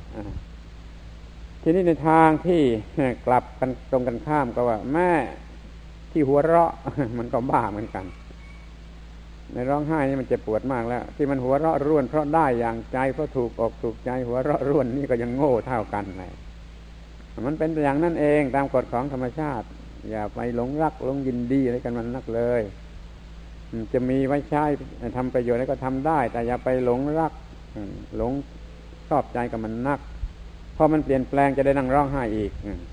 ทีนี้ในทางที่กลับกันตรงกันข้ามก็ว่าแม่ที่หัวเราะมันก็บ้าเหมือนกันในร้องไห้นี่มันเจ็บปวดมากแล้วที่มันหัวเราะร่วนเพราะได้อย่างใจเพราะถูกอกถูกใจหัวเราะร่วนนี่ก็ยังโง่เท่ากันเลยมันเป็นอย่างนั้นเองตามกฎของธรรมชาติอย่าไปหลงรักหลงยินดีอะไรกันมันนักเลยจะมีไว้ใช้ทำประโยชน์อะไรก็ทำได้แต่อย่าไปหลงรักหลงชอบใจกับมันนักพอมันเปลี่ยนแปลงจะได้นั่งร้องไห้อีก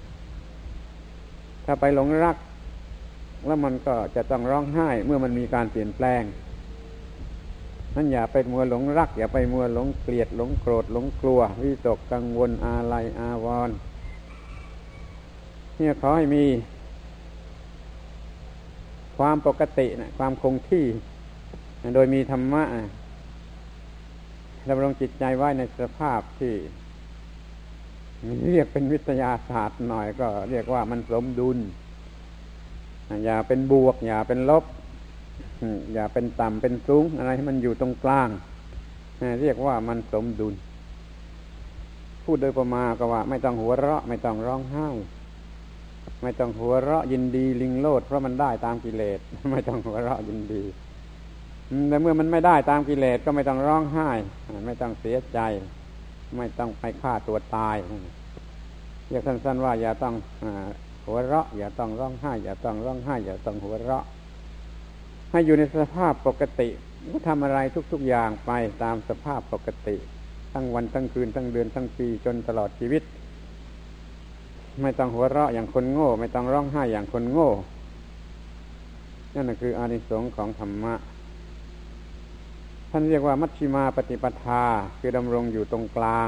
ถ้าไปหลงรักแล้วมันก็จะต้องร้องไห้เมื่อมันมีการเปลี่ยนแปลงนั่นอย่าไปมัวหลงรักอย่าไปมัวหลงเกลียดหลงโกรธหลงกลัววิตกกังวลอาลัยอาวรณ์เนี่ยขอให้มีความปกตินะความคงที่โดยมีธรรมะดำรงจิตใจไว้ในสภาพที่เรียกเป็นวิทยาศาสตร์หน่อยก็เรียกว่ามันสมดุลอย่าเป็นบวกอย่าเป็นลบอย่าเป็นต่ำเป็นสูงอะไรให้มันอยู่ตรงกลางเรียกว่ามันสมดุลพูดโดยประมาณก็ว่าไม่ต้องหัวเราะไม่ต้องร้องไห้ไม่ต้องหัวเราะยินดีลิงโลดเพราะมันได้ตามกิเลสไม่ต้องหัวเราะยินดีแต่เมื่อมันไม่ได้ตามกิเลสก็ไม่ต้องร้องไห้ไม่ต้องเสียใจไม่ต้องไปฆ่าตัวตายเรียกสั้นๆว่าอย่าต้องหัวเราะอย่าต้องร้องไห้อย่าต้องร้องไห้อย่าต้องหัวเราะให้อยู่ในสภาพปกติก็ทำอะไรทุกๆอย่างไปตามสภาพปกติทั้งวันทั้งคืนทั้งเดือนทั้งปีจนตลอดชีวิตไม่ต้องหัวเราะอย่างคนโง่ไม่ต้องร้องไห้อย่างคนโง่นั่นคืออานิสงส์ของธรรมะท่านเรียกว่ามัชฌิมาปฏิปทาคือดำรงอยู่ตรงกลาง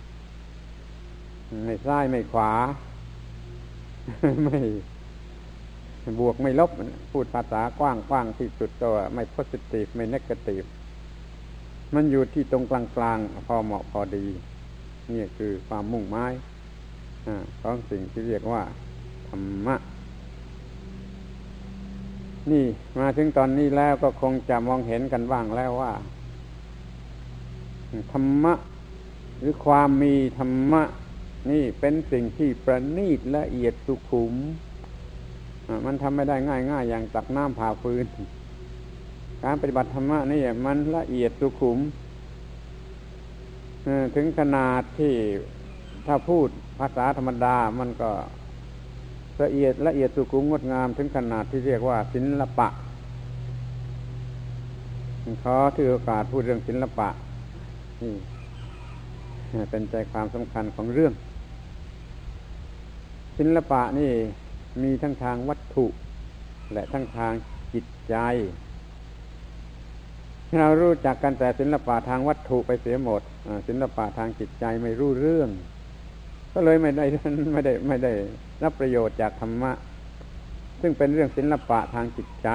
ไม่ซ้ายไม่ขวาไม่บวกไม่ลบพูดภาษากว้างที่สุดก็ไม่ positive ไม่ negative มันอยู่ที่ตรงกลางพอเหมาะพอดีนี่คือความมุ่งหมายของสิ่งที่เรียกว่าธรรมะนี่มาถึงตอนนี้แล้วก็คงจะมองเห็นกันบ้างแล้วว่าธรรมะหรือความมีธรรมะนี่เป็นสิ่งที่ประณีตละเอียดสุขุมมันทำไม่ได้ง่ายอย่างตักน้ำผ่าฟืนการปฏิบัติธรรมะนี่มันละเอียดสุขุมถึงขนาดที่ถ้าพูดภาษาธรรมดามันก็ละเอียดสุขุมงดงามถึงขนาดที่เรียกว่าศิลปะขอถือโอกาสพูดเรื่องศิลปะนี่เป็นใจความสำคัญของเรื่องศิลปะนี่มีทั้งทางวัตถุและทั้งทางจิตใจเรารู้จักกันแต่ศิลปะทางวัตถุไปเสียหมดศิลปะทางจิตใจไม่รู้เรื่องก็เลยไม่ได้รับประโยชน์จากธรรมะซึ่งเป็นเรื่องศิลปะทางจิตใจ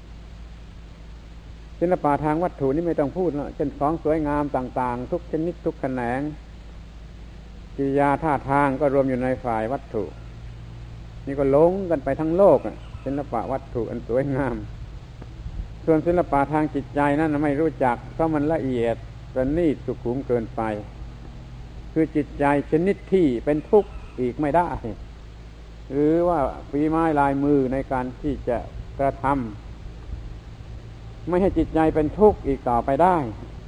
ศิลปะทางวัตถุนี่ไม่ต้องพูดแล้วเช่นของสวยงามต่างๆทุกชนิดทุกแขนงกิริยาท่าทางก็รวมอยู่ในฝ่ายวัตถุนี่ก็หลงกันไปทั้งโลกศิลปะวัตถุอันสวยงามส่วนศิลปะทางจิตใจนั้นไม่รู้จักเพราะมันละเอียดประณีตสุขุมเกินไปคือจิตใจชนิดที่เป็นทุกข์อีกไม่ได้หรือว่าฝีไม้ลายมือในการที่จะกระทำไม่ให้จิตใจเป็นทุกข์อีกต่อไปได้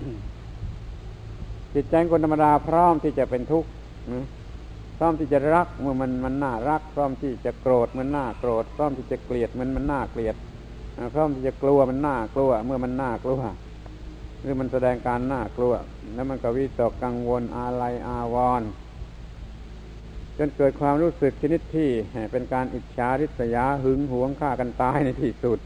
จิตใจคนธรรมดาพร้อมที่จะเป็นทุกข์พร้อมที่จะรักเมื่อมันน่ารักพร้อมที่จะโกรธมันน่าโกรธพร้อมที่จะเกลียดมันน่าเกลียดพร้อมที่จะกลัวมันน่ากลัวเมื่อมันน่ากลัวหรือมันแสดงการน่ากลัวแล้วมันก็วิตกกังวลอาลัยอาวรณ์จนเกิดความรู้สึกชนิดที่เป็นการอิจฉาริษยาหึงหวงฆ่ากันตายในที่สุด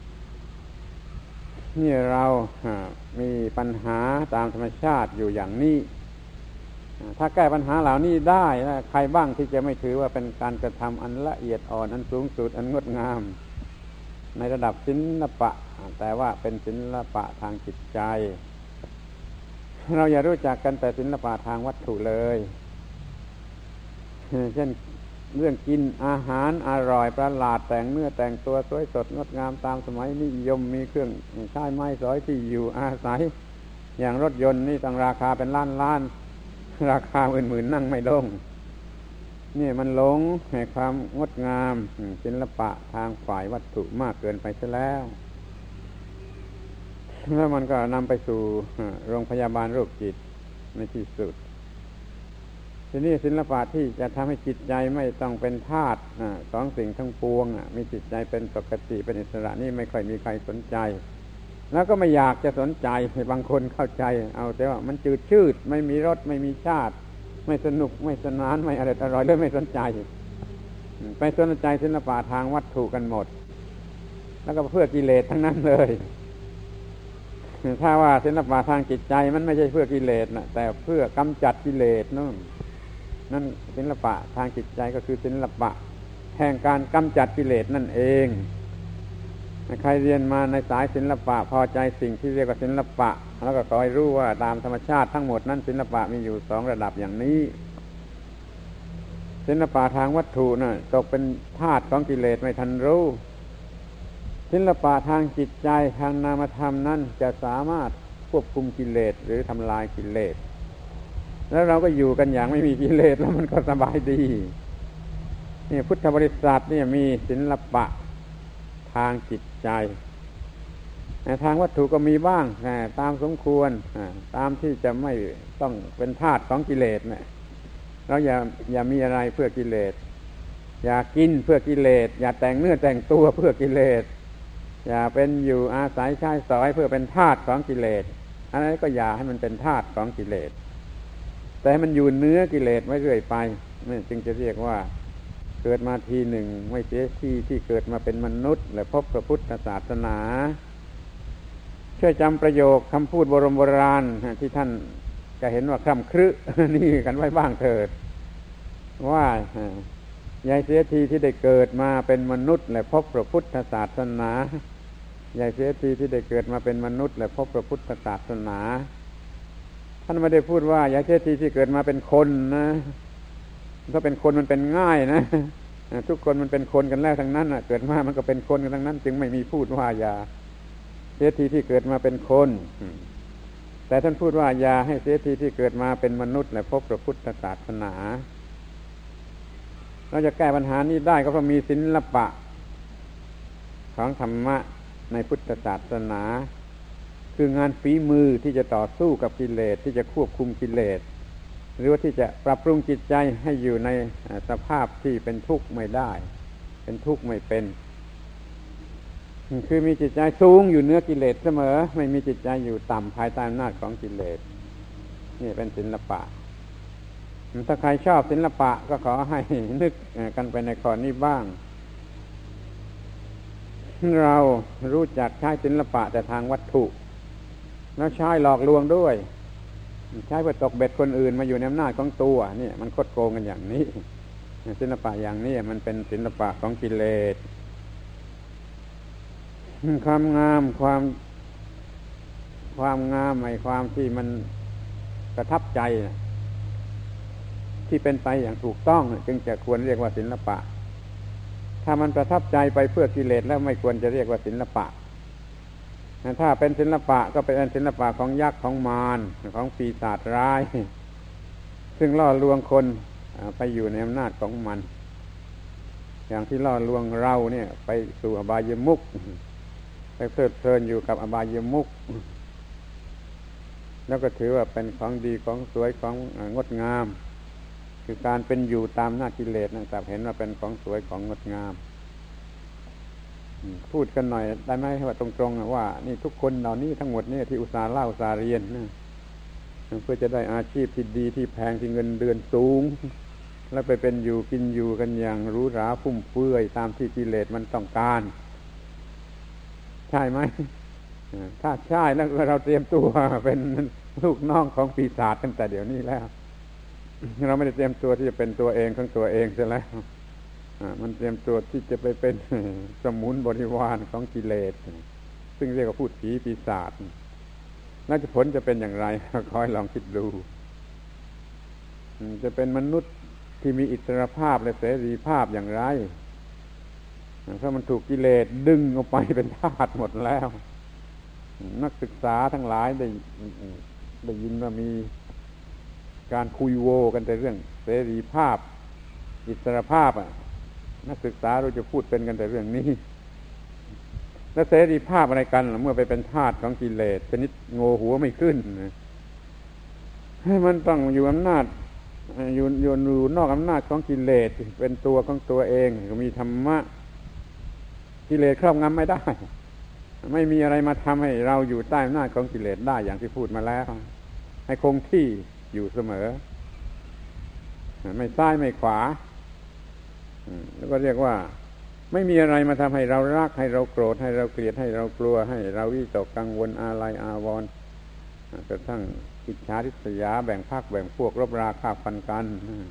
นี่เรามีปัญหาตามธรรมชาติอยู่อย่างนี้ถ้าแก้ปัญหาเหล่านี้ได้ใครบ้างที่จะไม่ถือว่าเป็นการกระทำอันละเอียดอ่อนอันสูงสุดอันงดงามในระดับศิลปะแต่ว่าเป็นศิลปะทางจิตใจเราอย่ารู้จักกันแต่ศิลปะทางวัตถุเลยเช่นเรื่องกินอาหารอร่อยประหลาดแต่งเนื้อแต่งตัวสวยสดงดงามตามสมัยนิยมมีเครื่องใช้ไม้สอยที่อยู่อาศัยอย่างรถยนต์นี่ตั้งราคาเป็นล้านราคาหมื่นนั่งไม่ลงนี่มันหลงในความงดงามศิลปะทางฝ่ายวัตถุมากเกินไปซะแล้วมันก็นำไปสู่โรงพยาบาลโรคจิตในที่สุดทีนี้ศิลปะที่จะทำให้จิตใจไม่ต้องเป็นทาสของสิ่งทั้งปวงมีจิตใจเป็นปกติเป็นอิสระนี่ไม่ค่อยมีใครสนใจแล้วก็ไม่อยากจะสนใจบางคนเข้าใจเอาแต่ว่ามันจืดชืดไม่มีรสไม่มีชาติไม่สนุกไม่สนานไม่อร่อยเลยไม่สนใจไปสนใจศิลปะทางวัตถุกันหมดแล้วก็เพื่อกิเลสทั้งนั้นเลยถ้าว่าศิลปะทางจิตใจมันไม่ใช่เพื่อกิเลสนะแต่เพื่อกำจัดกิเลสนั่นศิลปะทางจิตใจก็คือศิลปะแห่งการกำจัดกิเลสนั่นเองใครเรียนมาในสายศิลปะพอใจสิ่งที่เรียกว่าศิลปะแล้วก็ขอให้รู้ว่าตามธรรมชาติทั้งหมดนั้นศิลปะมีอยู่2ระดับอย่างนี้ศิลปะทางวัตถุน่ะตกเป็นทาสของกิเลสไม่ทันรู้ศิลปะทางจิตใจทางนามธรรมนั้นจะสามารถควบคุมกิเลสหรือทำลายกิเลสแล้วเราก็อยู่กันอย่างไม่มีกิเลสแล้วมันก็สบายดีนี่พุทธบริษัทนี่มีศิลปะทางจิตใจทางวัตถุก็มีบ้างตามสมควรตามที่จะไม่ต้องเป็นทาสของกิเลสเนี่ยเราอย่ามีอะไรเพื่อกิเลสอย่ากินเพื่อกิเลสอย่าแต่งเนื้อแต่งตัวเพื่อกิเลสอย่าเป็นอยู่อาศัยใช้สอยเพื่อเป็นทาสของกิเลสอะไรก็อย่าให้มันเป็นทาสของกิเลสแต่ให้มันอยู่เนื้อกิเลสไว้เรื่อยไปนี่จึงจะเรียกว่าเกิดมาทีหนึ่งไม่เสียทีที่เกิดมาเป็นมนุษย์และพบพระพุทธศาสนาช่วยจำประโยคคำพูดโบราณที่ท่านจะเห็นว่าคร่ำครึนี่กันไว้บ้างเถิดว่าอย่าเสียทีที่ได้เกิดมาเป็นมนุษย์และพบพระพุทธศาสนาอย่าเสียทีที่ได้เกิดมาเป็นมนุษย์และพบพระพุทธศาสนาท่านไม่ได้พูดว่าอย่าเสียทีที่เกิดมาเป็นคนนะถ้าเป็นคนมันเป็นง่ายนะทุกคนมันเป็นคนกันแล้วทั้งนั้นเกิดมามันก็เป็นคนกันทั้งนั้นจึงไม่มีพูดว่าอย่าเสียทีที่เกิดมาเป็นคนแต่ท่านพูดว่าอย่าให้เสียทีที่เกิดมาเป็นมนุษย์และพบพระพุทธศาสนาเราจะแก้ปัญหานี้ได้ก็เพราะมีศิลปะของธรรมะในพุทธศาสนาคืองานฝีมือที่จะต่อสู้กับกิเลสที่จะควบคุมกิเลสหรือว่าที่จะปรับปรุงจิตใจให้อยู่ในสภาพที่เป็นทุกข์ไม่ได้เป็นทุกข์ไม่เป็นคือมีจิตใจสูงอยู่เหนือกิเลสเสมอไม่มีจิตใจอยู่ต่ำภายใต้อำนาจของกิเลสนี่เป็นศิลปะถ้าใครชอบศิลปะก็ขอให้นึกกันไปในข้อนี้บ้างเรารู้จักใช้ศิลปะแต่ทางวัตถุแล้วใช้หลอกลวงด้วยใช้เพื่อตกเบ็ดคนอื่นมาอยู่ในอำนาจของตัวนี่มันคดโกงกันอย่างนี้ศิลปะอย่างนี้มันเป็นศิลปะของกิเลสความงามความงามในความที่มันประทับใจที่เป็นไปอย่างถูกต้องจึงจะควรเรียกว่าศิลปะถ้ามันประทับใจไปเพื่อกิเลสแล้วไม่ควรจะเรียกว่าศิลปะถ้าเป็นศิลปะก็เป็นศิลปะของยักษ์ของมารของปีศาจร้ายซึ่งล่อลวงคนไปอยู่ในอำนาจของมันอย่างที่ล่อลวงเราเนี่ยไปสู่อบายมุขไปเพลิดเพลินอยู่กับอบายมุขแล้วก็ถือว่าเป็นของดีของสวยของงดงามคือการเป็นอยู่ตามหน้ากิเลสนะครับเห็นว่าเป็นของสวยของงดงามพูดกันหน่อยได้ไหมว่าตรงๆว่านี่ทุกคนเหล่านี้ทั้งหมดนี่ที่อุตส่าห์เล่าอุตส่าห์เรียนนะเพื่อจะได้อาชีพที่ดีที่แพงที่เงินเดือนสูงแล้วไปเป็นอยู่กินอยู่กันอย่างหรูหราฟุ่มเฟือยตามที่กิเลสมันต้องการใช่ไหมถ้าใช่แล้วเราเตรียมตัวเป็นลูกน้องของปีศาจตั้งแต่เดี๋ยวนี้แล้วเราไม่ได้เตรียมตัวที่จะเป็นตัวเองของตัวเองซะแล้วมันเตรียมตัวที่จะไปเป็นสมุนบริวารของกิเลสซึ่งเรียกว่าพูดผีปีศาจแล้วผลจะเป็นอย่างไรคอยลองคิดดูจะเป็นมนุษย์ที่มีอิสรภาพและเสรีภาพอย่างไรเพราะมันถูกกิเลสดึงออกไปเป็นทาสหมดแล้วนักศึกษาทั้งหลายได้ยินว่ามีการคุยโวกันแต่เรื่องเสรีภาพอิสรภาพนักศึกษาเราจะพูดเป็นกันแต่เรื่องนี้แล้วเสรีภาพอะไรกันเมื่อไปเป็นทาสของกิเลสชนิดโง่หัวไม่ขึ้นให้มันต้องอยู่อำนาจอยู่นอกอำนาจของกิเลสเป็นตัวของตัวเองก็มีธรรมะกิเลสครอบงำไม่ได้ไม่มีอะไรมาทำให้เราอยู่ใต้อำนาจของกิเลสได้อย่างที่พูดมาแล้วให้คงที่อยู่เสมอไม่ซ้ายไม่ขวาแล้วก็เรียกว่าไม่มีอะไรมาทำให้เรารักให้เราโกรธให้เราเกลียดให้เรากลัวให้เราวิตกกังวลอาลัยอาวรณ์กระทั่งอิจฉาริษยาแบ่งพรรคแบ่งพวกรบราฆ่าฟันกัน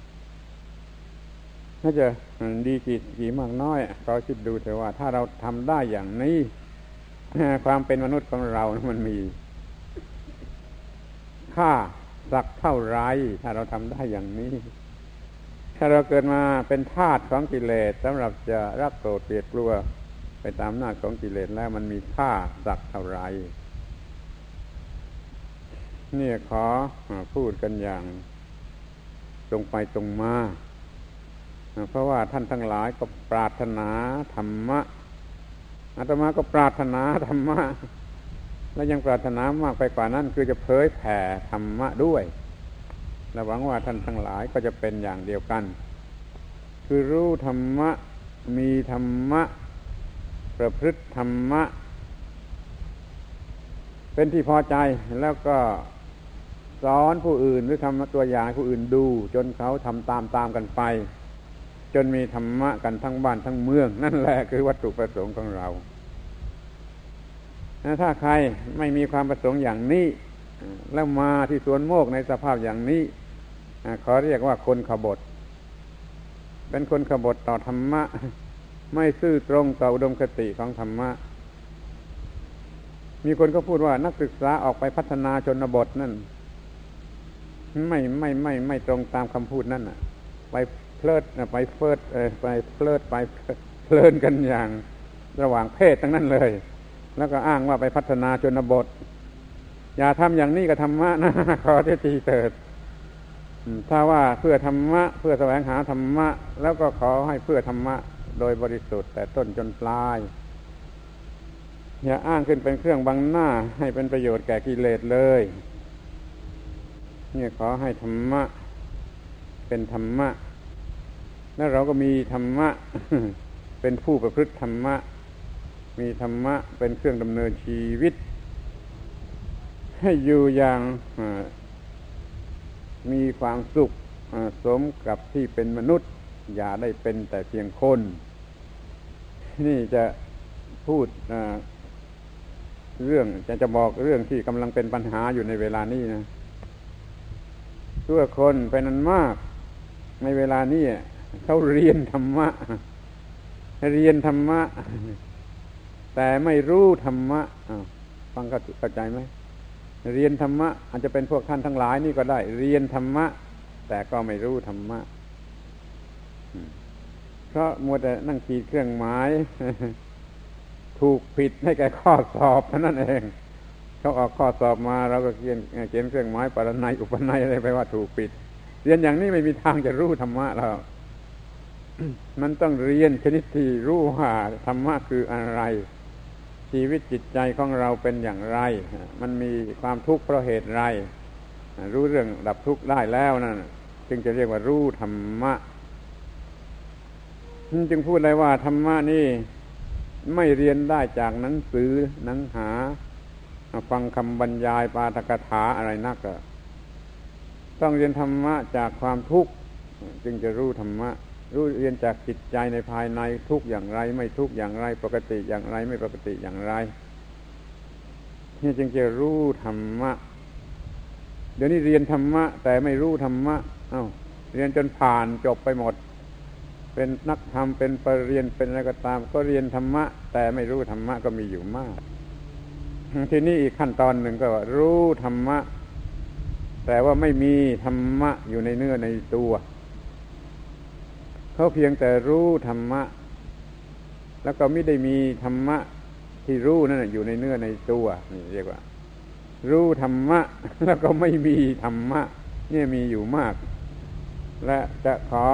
ถ้าจะดีกี่มากน้อยก็คิดดูเถอะว่าถ้าเราทำได้อย่างนี้ความเป็นมนุษย์ของเรามันมีค่าสักเท่าไรถ้าเราทำได้อย่างนี้ถ้าเราเกิดมาเป็นทาสของกิเลสสำหรับจะรักโกรธเกลียดกลัวไปตามอำนาจของกิเลสแล้วมันมีค่าสักเท่าไรเนี่ยขอพูดกันอย่างตรงไปตรงมาเพราะว่าท่านทั้งหลายก็ปรารถนาธรรมะอาตมาก็ปรารถนาธรรมะและยังปรารถนามากไปกว่านั้นคือจะเผยแผ่ธรรมะด้วยและหวังว่าท่านทั้งหลายก็จะเป็นอย่างเดียวกันคือรู้ธรรมะมีธรรมะประพฤติธรรมะเป็นที่พอใจแล้วก็สอนผู้อื่นหรือทำตัวอย่างให้ผู้อื่นดูจนเขาทำตามกันไปจนมีธรรมะกันทั้งบ้านทั้งเมืองนั่นแหละคือวัตถุประสงค์ของเราถ้าใครไม่มีความประสงค์อย่างนี้แล้วมาที่สวนโมกในสภาพอย่างนี้ขอเรียกว่าคนขบฏเป็นคนขบฏต่อธรรมะไม่ซื่อตรงต่ออุดมคติของธรรมะมีคนก็พูดว่านักศึกษาออกไปพัฒนาชนบทนั่นไม่ตรงตามคำพูดนั่นไปเพลิดไปเฟิดไปเพลิดไปเพลินกันอย่างระหว่างเพศทั้งนั้นเลยแล้วก็อ้างว่าไปพัฒนาชนบทอย่าทำอย่างนี้กับธรรมะนะขอที่ทีเถิดถ้าว่าเพื่อธรรมะเพื่อแสวงหาธรรมะแล้วก็ขอให้เพื่อธรรมะโดยบริสุทธิ์แต่ต้นจนปลายอย่าอ้างขึ้นเป็นเครื่องบังหน้าให้เป็นประโยชน์แก่กิเลสเลยเนี่ยขอให้ธรรมะเป็นธรรมะแล้วเราก็มีธรรมะเป็นผู้ประพฤติธรรมะมีธรรมะเป็นเครื่องดำเนินชีวิตให้อยู่อย่างมีความสุขสมกับที่เป็นมนุษย์อย่าได้เป็นแต่เพียงคนนี่จะพูดเรื่องจะบอกเรื่องที่กำลังเป็นปัญหาอยู่ในเวลานี้นะทุกคนเป็นอันมากในเวลานี้เขาเรียนธรรมะแต่ไม่รู้ธรรมะฟังเข้าใจไหมเรียนธรรมะอาจจะเป็นพวกท่านทั้งหลายนี่ก็ได้เรียนธรรมะแต่ก็ไม่รู้ธรรมะเพราะมัวแต่นั่งขีดเครื่องหมายถูกผิดให้แก่ข้อสอบเท่านั้นเองเขาออกข้อสอบมาเราก็เขียนเครื่องหมายปรนัยอุปนัยอะไรไปว่าถูกผิดเรียนอย่างนี้ไม่มีทางจะรู้ธรรมะแล้ว มันต้องเรียนชนิดที่รู้ว่าธรรมะคืออะไรชีวิตจิตใจของเราเป็นอย่างไรมันมีความทุกข์เพราะเหตุไรรู้เรื่องดับทุกข์ได้แล้วนั่นจึงจะเรียกว่ารู้ธรรมะจึงพูดเลยว่าธรรมะนี่ไม่เรียนได้จากหนังสือหนังหาฟังคำบรรยายปาฐกถาอะไรนักต้องเรียนธรรมะจากความทุกข์จึงจะรู้ธรรมะรู้เรียนจากจิตใจในภายในทุกข์อย่างไรไม่ทุกข์อย่างไรปกติอย่างไรไม่ปกติอย่างไรนี่จึงจะรู้ธรรมะเดี๋ยวนี้เรียนธรรมะแต่ไม่รู้ธรรมะเรียนจนผ่านจบไปหมดเป็นนักธรรมเป็นปรริญญาเป็นอะไรก็ตามก็เรียนธรรมะแต่ไม่รู้ธรรมะก็มีอยู่มากทีนี้อีกขั้นตอนหนึ่งก็ว่ารู้ธรรมะแต่ว่าไม่มีธรรมะอยู่ในเนื้อในตัวเขาเพียงแต่รู้ธรรมะแล้วก็ไม่ได้มีธรรมะที่รู้นั่นอยู่ในเนื้อในตัวนี่เรียกว่ารู้ธรรมะแล้วก็ไม่มีธรรมะนี่มีอยู่มากและจะขอ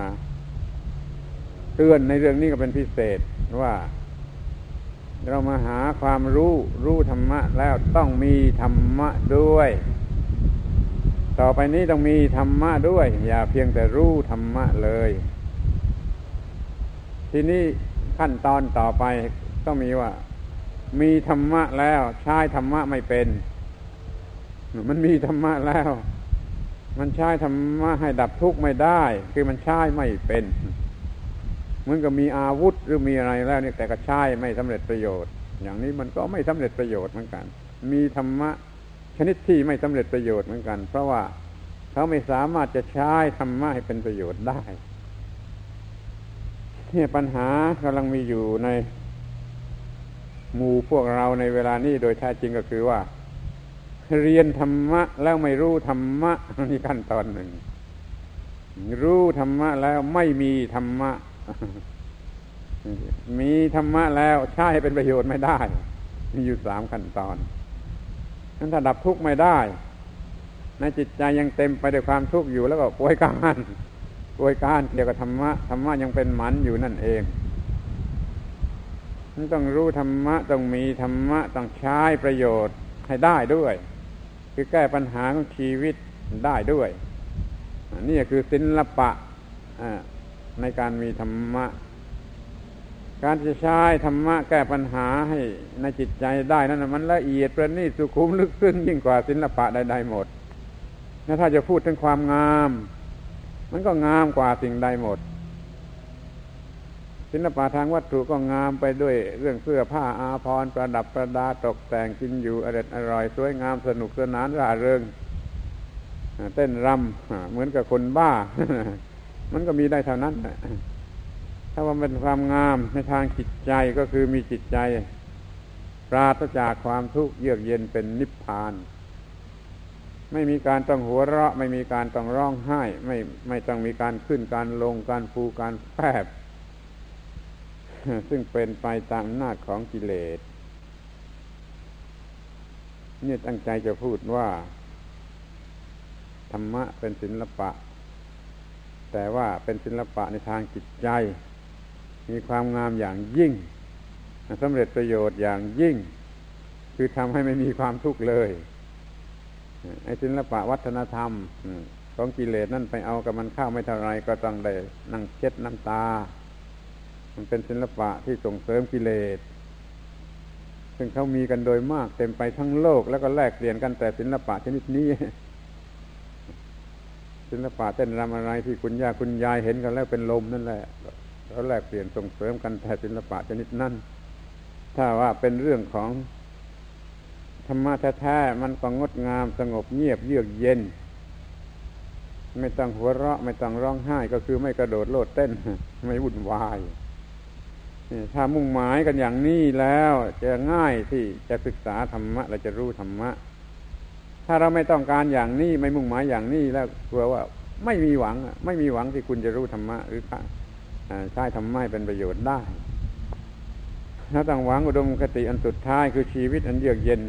เตือนในเรื่องนี้ก็เป็นพิเศษว่าเรามาหาความรู้ธรรมะแล้วต้องมีธรรมะด้วยต่อไปนี้ต้องมีธรรมะด้วยอย่าเพียงแต่รู้ธรรมะเลยทีนี้ขั้นตอนต่อไปต้องมีว่ามีธรรมะแล้วใช้ธรรมะไม่เป็นมันมีธรรมะแล้วมันใช้ธรรมะให้ดับทุกข์ไม่ได้คือมันใช้ไม่เป็นเหมือนกับมีอาวุธหรือมีอะไรแล้วนี่แต่ก็ใช้ไม่สำเร็จประโยชน์อย่างนี้มันก็ไม่สำเร็จประโยชน์เหมือนกันมีธรรมะชนิดที่ไม่สำเร็จประโยชน์เหมือนกันเพราะว่าเขาไม่สามารถจะใช้ธรรมะให้เป็นประโยชน์ได้นี่ปัญหากำลังมีอยู่ในหมู่พวกเราในเวลานี้โดยแท้จริงก็คือว่าเรียนธรรมะแล้วไม่รู้ธรรมะนี่ขั้นตอนหนึ่งรู้ธรรมะแล้วไม่มีธรรมะมีธรรมะแล้วใช้ให้เป็นประโยชน์ไม่ได้มีอยู่3ขั้นตอนนั้นถ้าดับทุกข์ไม่ได้ในจิตใจยังเต็มไปด้วยความทุกข์อยู่แล้วก็ป่วยการเกี่ยวกับธรรมะยังเป็นหมันอยู่นั่นเองต้องรู้ธรรมะต้องมีธรรมะต้องใช้ประโยชน์ให้ได้ด้วยคือแก้ปัญหาของชีวิตได้ด้วยนี่คือศิลปะในการมีธรรมะการจะใช้ธรรมะแก้ปัญหาให้ในจิตใจได้นั้นมันละเอียดประณีตสุขุมลึกซึ้งยิ่งกว่าศิลปะใดๆหมดถ้าจะพูดถึงความงามมันก็งามกว่าสิ่งใดหมดศิลปะทางวัตถุก็งามไปด้วยเรื่องเสื้อผ้าอาภรณ์ประดับประดาตกแต่งกินอยู่อร่อยสวยงามสนุกสนานร่าเริงเต้นรำเหมือนกับคนบ้า มันก็มีได้เท่านั้นถ้าว่าเป็นความงามในทางจิตใจก็คือมีจิตใจปราศจากความทุกข์เยือกเย็นเป็นนิพพานไม่มีการต้องหัวเราะไม่มีการต้องร้องไห้ไม่ต้องมีการขึ้นการลงการฟูการแฝบซึ่งเป็นไปตามอำนาจของกิเลสนี่ตั้งใจจะพูดว่าธรรมะเป็นศิลปะแต่ว่าเป็นศิลปะในทางจิตใจมีความงามอย่างยิ่งสำเร็จประโยชน์อย่างยิ่งคือทำให้ไม่มีความทุกข์เลยไอ้ศิลปะวัฒนธรรมของกิเลสนั่นไปเอากับมันเข้าไม่เท่าไรก็ต้องได้นั่งเช็ดน้ำตามันเป็นศิลปะที่ส่งเสริมกิเลสซึ่งเขามีกันโดยมากเต็มไปทั้งโลกแล้วก็แลกเปลี่ยนกันแต่ศิลปะชนิดนี้ศิลปะเต้นรำอะไรที่คุณย่าคุณยายเห็นกันแล้วเป็นลมนั่นแหละแล้วแลกเปลี่ยนส่งเสริมกันแต่ศิลปะชนิดนั้นถ้าว่าเป็นเรื่องของธรรมะแท้ๆมันก็งดงามสงบเงียบเยือกเย็นไม่ต้องหัวเราะไม่ต้องร้องไห้ก็คือไม่กระโดดโลดเต้นไม่วุ่นวายถ้ามุ่งหมายกันอย่างนี้แล้วจะง่ายที่จะศึกษาธรรมะและจะรู้ธรรมะถ้าเราไม่ต้องการอย่างนี้ไม่มุ่งหมายอย่างนี้แล้วกลัวว่าไม่มีหวังที่คุณจะรู้ธรรมะหรือใช้ธรรมะให้เป็นประโยชน์ได้ถ้าต้องหวังอุดมคติอันสุดท้ายคือชีวิตอันเยือกเย็น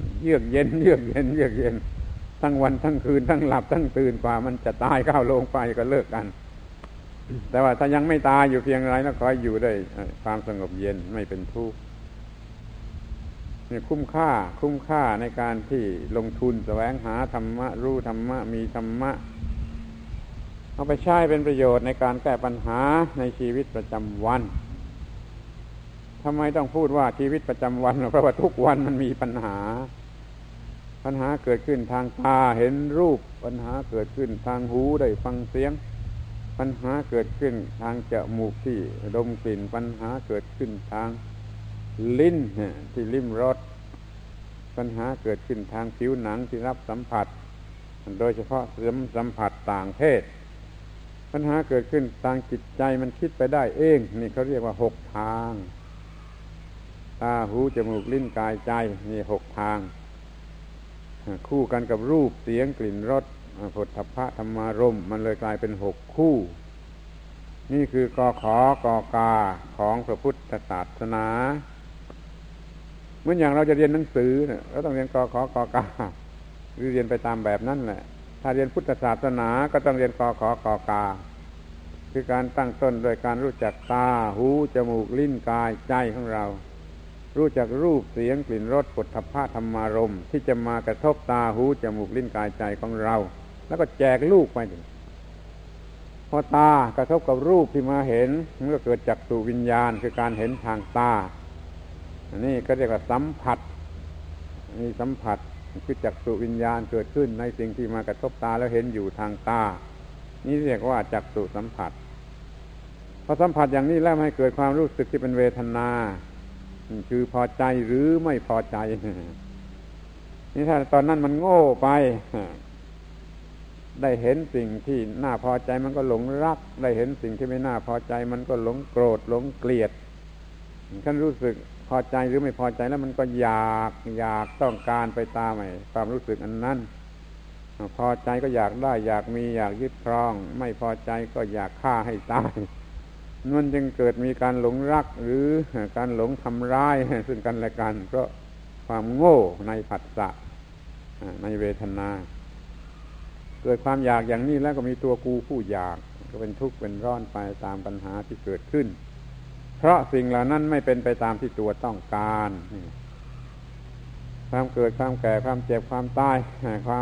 ทั้งวันทั้งคืนทั้งหลับทั้งตื่นกว่ามันจะตายเข้าโรงไปก็เลิกกันแต่ว่าถ้ายังไม่ตายอยู่เพียงไรแล้วขอให้อยู่ได้ความสงบเย็นไม่เป็นทุกข์นี่คุ้มค่าในการที่ลงทุนแสวงหาธรรมะรู้ธรรมะมีธรรมะเอาไปใช้เป็นประโยชน์ในการแก้ปัญหาในชีวิตประจำวันทำไมต้องพูดว่าชีวิตประจำวันเพราะว่าทุกวันมันมีปัญหาเกิดขึ้นทางตาเห็นรูปปัญหาเกิดขึ้นทางหูได้ฟังเสียงปัญหาเกิดขึ้นทางจมูกที่ดมกลิ่นปัญหาเกิดขึ้นทางลิ้นที่ลิ้มรสปัญหาเกิดขึ้นทางผิวหนังที่รับสัมผัสโดยเฉพาะสัมผัสต่างเพศปัญหาเกิดขึ้นทางจิตใจมันคิดไปได้เองนี่เขาเรียกว่า6ทางตาหูจมูกลิ้นกายใจนี่6ทางคู่กันกับรูปเสียงกลิ่นรสโผฏฐัพพะธรรมารมณ์มันเลยกลายเป็น6คู่นี่คือกขกกของพระพุทธศาสนาเหมือนอย่างเราจะเรียนหนังสือเนี่ยเราต้องเรียนกขกกหรือเรียนไปตามแบบนั้นแหละถ้าเรียนพุทธศาสนาก็ต้องเรียนกขกกคือการตั้งต้นโดยการรู้จักตาหูจมูกลิ้นกายใจของเรารู้จักรูปเสียงกลิ่นรสโผฏฐัพพะธรรมารมณ์ที่จะมากระทบตาหูจมูกลิ้นกายใจของเราแล้วก็แจกลูกไปพอตากระทบกับรูปที่มาเห็นมันก็เกิดจักษุวิญญาณคือการเห็นทางตาอันนี้ก็เรียกว่าสัมผัสนี่สัมผัสคือจักษุวิญญาณเกิดขึ้นในสิ่งที่มากระทบตาแล้วเห็นอยู่ทางตานี่เรียกว่าจักษุสัมผัสพอสัมผัสอย่างนี้แล้วให้เกิดความรู้สึกที่เป็นเวทนาคือพอใจหรือไม่พอใจนี่ถ้าตอนนั้นมันโง่ไปได้เห็นสิ่งที่น่าพอใจมันก็หลงรักได้เห็นสิ่งที่ไม่น่าพอใจมันก็หลงโกรธหลงเกลียดท่านรู้สึกพอใจหรือไม่พอใจแล้วมันก็อยากต้องการไปตามความรู้สึกอันนั้นพอใจก็อยากได้อยากมีอยากยึดครองไม่พอใจก็อยากฆ่าให้ตายมันจึงเกิดมีการหลงรักหรือการหลงทำร้ายซึ่งกันและกันเพราะความโง่ในผัสสะในเวทนาเกิดความอยากอย่างนี้แล้วก็มีตัวกูผู้อยากก็เป็นทุกข์เป็นร้อนไปตามปัญหาที่เกิดขึ้นเพราะสิ่งเหล่านั้นไม่เป็นไปตามที่ตัวต้องการความเกิดความแก่ความเจ็บความตายความ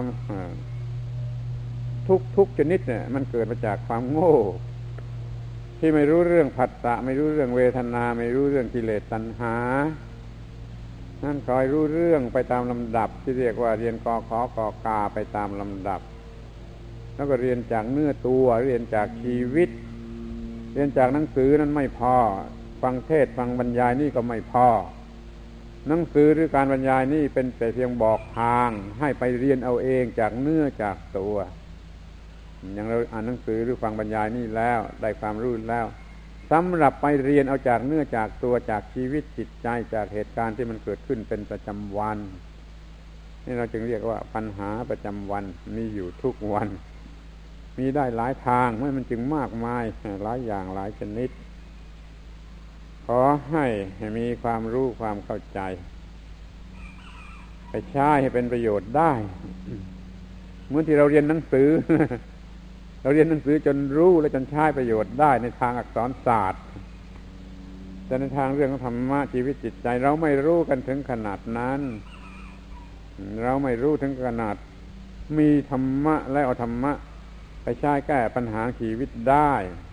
ทุกชนิดเนี่ยมันเกิดมาจากความโง่ที่ไม่รู้เรื่องผัสสะไม่รู้เรื่องเวทนาไม่รู้เรื่องกิเลสตัณหานั่นคอยรู้เรื่องไปตามลำดับที่เรียกว่าเรียนกขกกไปตามลำดับแล้วก็เรียนจากเนื้อตัวเรียนจากชีวิตเรียนจากหนังสือนั้นไม่พอฟังเทศฟังบรรยายนี่ก็ไม่พอหนังสือหรือการบรรยายนี่เป็นแต่เพียงบอกทางให้ไปเรียนเอาเองจากเนื้อจากตัวอย่างเราอ่านหนังสือหรือฟังบรรยายนี่แล้วได้ความรู้แล้วสำหรับไปเรียนเอาจากเนื้อจากตัวจากชีวิตจิตใจจากเหตุการณ์ที่มันเกิดขึ้นเป็นประจำวันนี่เราจึงเรียกว่าปัญหาประจำวันมีอยู่ทุกวันมีได้หลายทางมันจึงมากมายหลายอย่างหลายชนิดขอให้มีความรู้ความเข้าใจไปใช้ให้เป็นประโยชน์ได้เหมือนที่เราเรียนหนังสือเราเรียนหนังสือจนรู้และจนใช้ประโยชน์ได้ในทางอักษรศาสตร์แต่ในทางเรื่องของธรรมะชีวิตจิตใจเราไม่รู้กันถึงขนาดนั้นเราไม่รู้ถึงขนาดมีธรรมะและเอาธรรมะไปใช้แก้ปัญหาชีวิตได้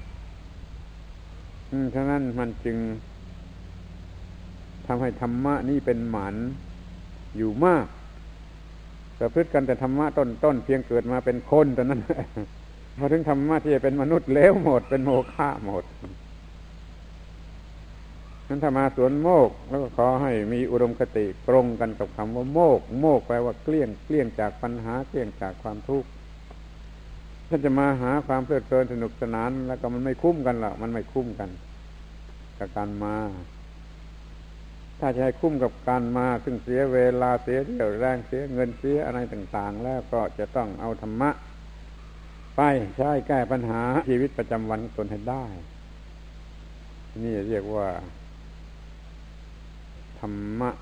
ฉะนั้นมันจึงทำให้ธรรมะนี่เป็นหมันอยู่มากประพฤติกันแต่ธรรมะต้นเพียงเกิดมาเป็นคนเท่านั้นพอถึงธรรมะที่จะเป็นมนุษย์เลวหมดเป็นโมฆะหมดนั้นถ้ามาสวนโมกแล้วก็ขอให้มีอุดมคติตรงกันกับคำว่าโมกโมกแปลว่าเกลี้ยงจากปัญหาเกลี้ยงจากความทุกข์ถ้าจะมาหาความเพลิดเพลินสนุกสนานแล้วก็มันไม่คุ้มกันหรอกมันไม่คุ้มกันกับการมาถ้าจะให้คุ้มกับการมาซึ่งเสียเวลาเสียเรี่ยวแรงเสียเงินเสียอะไรต่างๆแล้วก็จะต้องเอาธรรมะไปใช้แก้ปัญหาชีวิตประจำวันตนให้ได้นี่เรียกว่าธรรมะ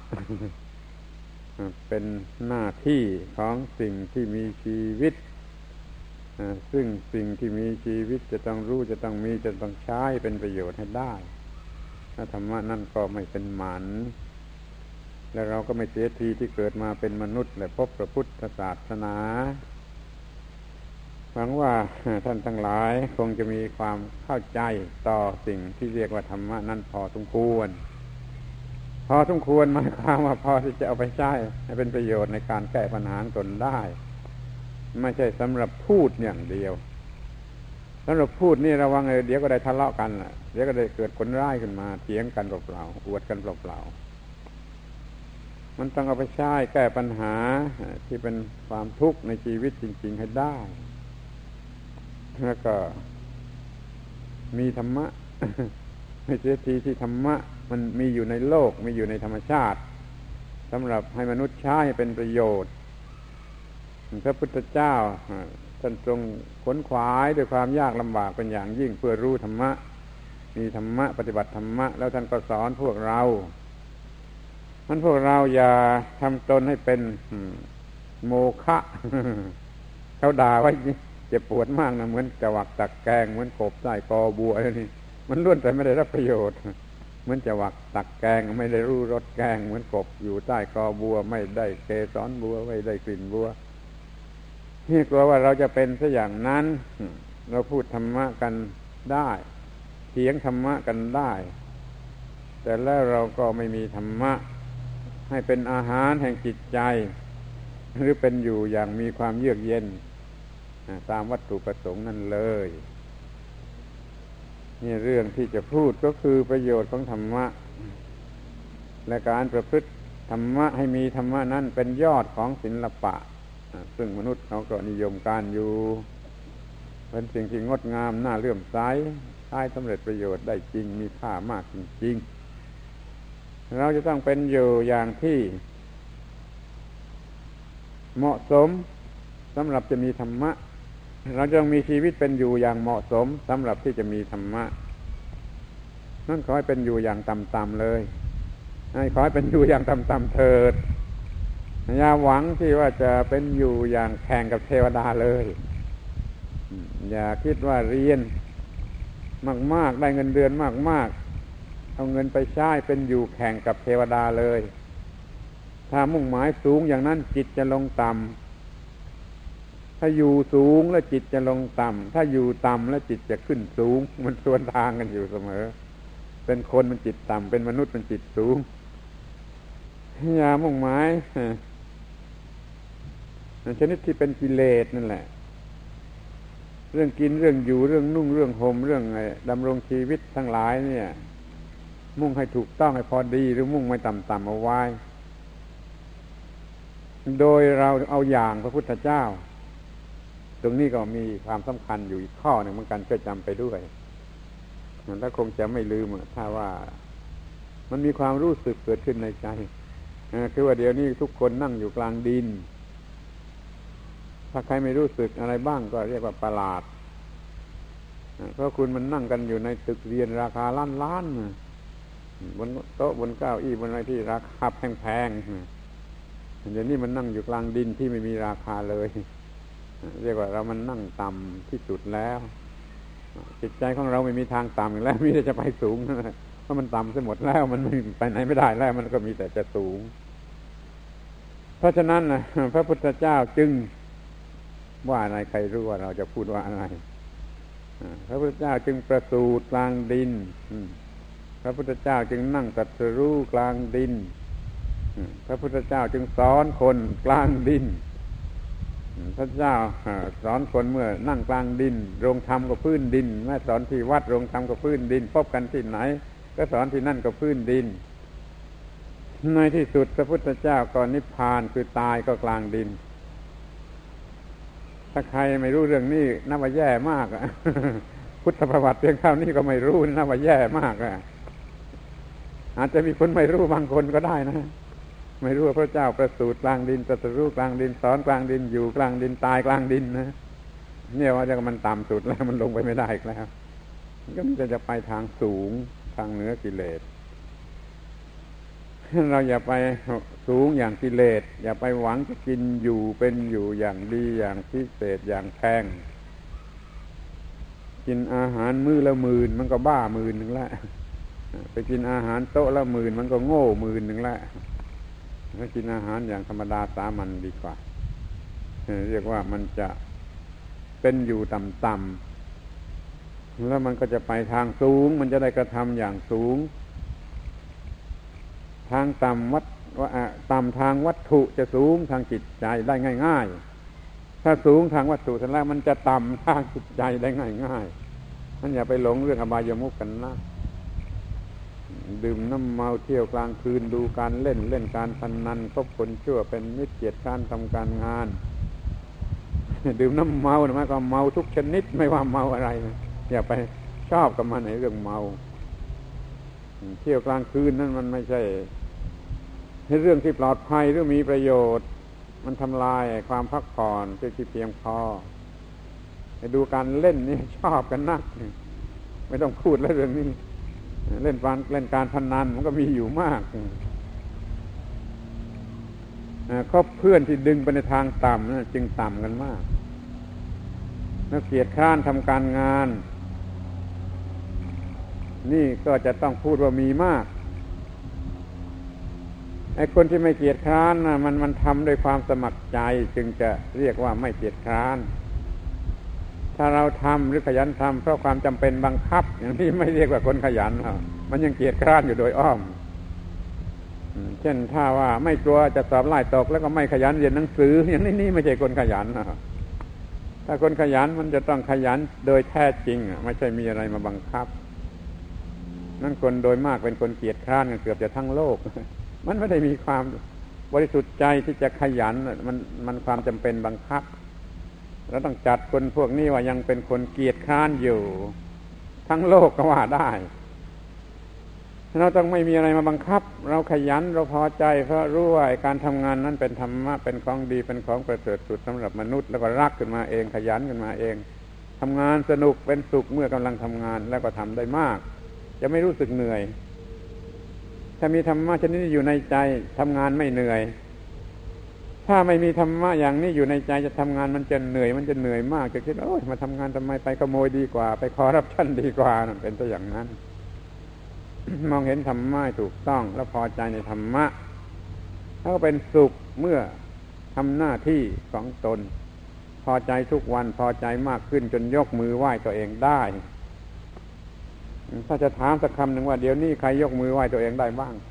เป็นหน้าที่ของสิ่งที่มีชีวิตซึ่งสิ่งที่มีชีวิตจะต้องรู้จะต้องมีจะต้องใช้เป็นประโยชน์ให้ได้ถ้าธรรมะนั่นก็ไม่เป็นหมันและเราก็ไม่เสียทีที่เกิดมาเป็นมนุษย์และพบพระพุทธศาสนาหวังว่าท่านทั้งหลายคงจะมีความเข้าใจต่อสิ่งที่เรียกว่าธรรมะนั้นพอสมควรหมายความว่าพอที่จะเอาไปใช้ให้เป็นประโยชน์ในการแก้ปัญหาตนได้ไม่ใช่สำหรับพูดอย่างเดียวสำหรับพูดนี่ระวังเลยเดี๋ยวก็ได้ทะเลาะกันเดี๋ยวก็ได้เกิดผลร้ายขึ้นมาเถียงกันเปล่าๆอวดกันเปล่าๆมันต้องเอาไปใช้แก้ปัญหาที่เป็นความทุกข์ในชีวิตจริงๆให้ได้แล้วก็มีธรรมะ ไม่เสียทีที่ธรรมะมันมีอยู่ในโลกมีอยู่ในธรรมชาติสำหรับให้มนุษย์ใช้เป็นประโยชน์พระพุทธเจ้าท่านทรงขวนขวายด้วยความยากลำบากเป็นอย่างยิ่งเพื่อรู้ธรรมะมีธรรมะปฏิบัติธรรมะแล้วท่านก็สอนพวกเราพวกเราอย่าทำตนให้เป็นโมฆะ เขาด่าไว้เจ็บปวดมากนะเหมือนจะวักตักแกงเหมือนกบใต้กอบัวอะไรนี่มันล้วนแต่ไม่ได้รับประโยชน์เหมือนจะวักตักแกงไม่ได้รู้รสแกงเหมือนกบอยู่ใต้กอบัวไม่ได้เกสรบัวไม่ได้กลิ่นบัวนี่กลัวว่าเราจะเป็นซะอย่างนั้นเราพูดธรรมะกันได้เถียงธรรมะกันได้แต่แล้วเราก็ไม่มีธรรมะให้เป็นอาหารแห่งจิตใจหรือเป็นอยู่อย่างมีความเยือกเย็นตามวัตถุประสงค์นั่นเลยนี่เรื่องที่จะพูดก็คือประโยชน์ของธรรมะและการประพฤติธรรมะให้มีธรรมะนั้นเป็นยอดของศิลปะซึ่งมนุษย์เขาก็นิยมการอยู่เป็นสิ่งที่งดงามน่าเลื่อมใสใช้สำเร็จประโยชน์ได้จริงมีค่ามากจริงๆเราจะต้องเป็นอยู่อย่างที่เหมาะสมสำหรับจะมีธรรมะเราจะต้องมีชีวิตเป็นอยู่อย่างเหมาะสมสำหรับที่จะมีธรรมะนั่นขอให้เป็นอยู่อย่างต่ำๆเลยขอให้เป็นอยู่อย่างต่ำๆเถิดอย่าหวังที่ว่าจะเป็นอยู่อย่างแข่งกับเทวดาเลยอย่าคิดว่าเรียนมากๆได้เงินเดือนมากๆเอาเงินไปใช้เป็นอยู่แข่งกับเทวดาเลยถ้ามุ่งหมายสูงอย่างนั้นจิตจะลงต่ำถ้าอยู่สูงแล้วจิตจะลงต่ำถ้าอยู่ต่ำแล้วจิตจะขึ้นสูงมันสวนทางกันอยู่เสมอเป็นคนมันจิตต่ำเป็นมนุษย์มันจิตสูงอย่ามุ่งหมายชนิดที่เป็นกิเลสนั่นแหละเรื่องกินเรื่องอยู่เรื่องนุ่งเรื่องห่มเรื่องดำรงชีวิตทั้งหลายเนี่ยมุ่งให้ถูกต้องให้พอดีหรือมุ่งไม่ต่ำๆเอาไว้โดยเราเอาอย่างพระพุทธเจ้าตรงนี้ก็มีความสำคัญอยู่อีกข้อหนึ่งเหมือนกันก็จำไปด้วยถ้าคงจะไม่ลืมถ้าว่ามันมีความรู้สึกเกิดขึ้นในใจคือว่าเดี๋ยวนี้ทุกคนนั่งอยู่กลางดินถ้าใครไม่รู้สึกอะไรบ้างก็เรียกว่าประหลาดเพราะคุณมันนั่งกันอยู่ในตึกเรียนราคาล้านบนโต๊ะบนเก้าอี้บนอะไรที่ราคาแพงๆเดี๋ยวนี้มันนั่งอยู่กลางดินที่ไม่มีราคาเลยเรียกว่าเรามันนั่งต่ำที่สุดแล้วจิตใจของเราไม่มีทางต่ำแล้วมีแต่จะไปสูงเพราะมันต่ำซะหมดแล้วมันไม่ไปไหนไม่ได้แล้วมันก็มีแต่จะสูงเพราะฉะนั้นพระพุทธเจ้าจึงว่าอะไรใครรู้ว่าเราจะพูดว่าอะไรพระพุทธเจ้าจึงประสูติกลางดินพระพุทธเจ้าจึงนั่งตรัสรู้กลางดินพระพุทธเจ้าจึงสอนคนกลางดินพระเจ้าสอนคนเมื่อนั่งกลางดินโรงธรรมกับพื้นดินแม้สอนที่วัดโรงธรรมกับพื้นดินพบกันที่ไหนก็สอนที่นั่นก็พื้นดินในที่สุดพระพุทธเจ้าก่อนนิพพานคือตายก็กลางดินถ้าใครไม่รู้เรื่องนี้นับว่าแย่มากพุทธประวัติเพียงเท่านี้ก็ไม่รู้นับว่าแย่มากอาจจะมีคนไม่รู้บางคนก็ได้นะไม่รู้ว่าพระเจ้าประสูติกลางดินตรัสรู้กลางดินสอนกลางดินอยู่กลางดินตายกลางดินนะเนี่ยว่าจะมันต่ำสุดแล้วมันลงไปไม่ได้แล้วก็มันจะไปทางสูงทางเหนือกิเลสเราอย่าไปสูงอย่างกิเลสอย่าไปหวังจะกินอยู่เป็นอยู่อย่างดีอย่างพิเศษอย่างแพงกินอาหารมื้อละ10,000มันก็บ้า10,000นึงแล้วไปกินอาหารโต๊ะละ10,000มันก็โง่10,000นึงแล้วถ้ากินอาหารอย่างธรรมดาสามัญดีกว่าเรียกว่ามันจะเป็นอยู่ต่ำๆแล้วมันก็จะไปทางสูงมันจะได้กระทำอย่างสูงทางต่ำทางวัตถุจะสูงทางจิตใจได้ง่ายๆถ้าสูงทางวัตถุเสร็จแล้วมันจะต่ำทางจิตใจได้ง่ายๆนั่นอย่าไปหลงเรื่องอบายมุขกันนะดื่มน้ำเมาเที่ยวกลางคืนดูการเล่นการพนันคบคนชั่วเป็นมิตรเกียรติการทำการงานดื่มน้ำเมานะก็เมาทุกชนิดไม่ว่าเมาอะไรนะอย่าไปชอบกับมันในเรื่องเมาเที่ยวกลางคืนนั่นมันไม่ใช่เรื่องที่ปลอดภัยหรือมีประโยชน์มันทำลายความพักผ่อนที่เพียงพอไปดูการเล่นนี่ชอบกันนักไม่ต้องพูดแล้วเรื่องนี้เล่นการพนันมันก็มีอยู่มากคบเพื่อนที่ดึงไปในทางต่ำนะจึงต่ำกันมากนักเกียรติค้านทำการงานนี่ก็จะต้องพูดว่ามีมากไอ้คนที่ไม่เกียรติค้านนะมันทำด้วยความสมัครใจจึงจะเรียกว่าไม่เกียรติค้านถ้าเราทำหรือขยันทำเพราะความจำเป็นบังคับอย่างนี้ไม่เรียกว่าคนขยันมันยังเกียจคร้านอยู่โดยอ้อมเช่นถ้าว่าไม่กลัวจะสอบไล่ตกแล้วก็ไม่ขยันเรียนหนังสืออย่างนี้ไม่ใช่คนขยันถ้าคนขยันมันจะต้องขยันโดยแท้จริงไม่ใช่มีอะไรมาบังคับนั่นคนโดยมากเป็นคนเกียจคร้านกันเกือบจะทั้งโลกมันไม่ได้มีความบริสุทธิ์ใจที่จะขยันมันความจำเป็นบังคับเราต้องจัดคนพวกนี้ว่ายังเป็นคนเกียจคร้านอยู่ทั้งโลกก็ว่าได้เราต้องไม่มีอะไรมาบังคับเราขยันเราพอใจเพราะรู้ว่าการทำงานนั้นเป็นธรรมะเป็นของดีเป็นของประเสริฐสุดสำหรับมนุษย์แล้วก็รักขึ้นมาเองขยันขึ้นมาเองทำงานสนุกเป็นสุขเมื่อกำลังทำงานแล้วก็ทำได้มากจะไม่รู้สึกเหนื่อยถ้ามีธรรมะชนิดนี้อยู่ในใจทำงานไม่เหนื่อยถ้าไม่มีธรรมะอย่างนี้อยู่ในใจจะทำงานมันจะเหนื่อยมากจะคิดโอ้ยมาทำงานทำไมไปขโมยดีกว่าไปคอร์รัปชันดีกว่านั่นเป็นตัวอย่างนั้น มองเห็นธรรมะถูกต้องแล้วพอใจในธรรมะแล้วก็เป็นสุขเมื่อทำหน้าที่ของตนพอใจทุกวันพอใจมากขึ้นจนยกมือไหว้ตัวเองได้ถ้าจะถามสักคำหนึ่งว่าเดี๋ยวนี้ใครยกมือไหว้ตัวเองได้บ้าง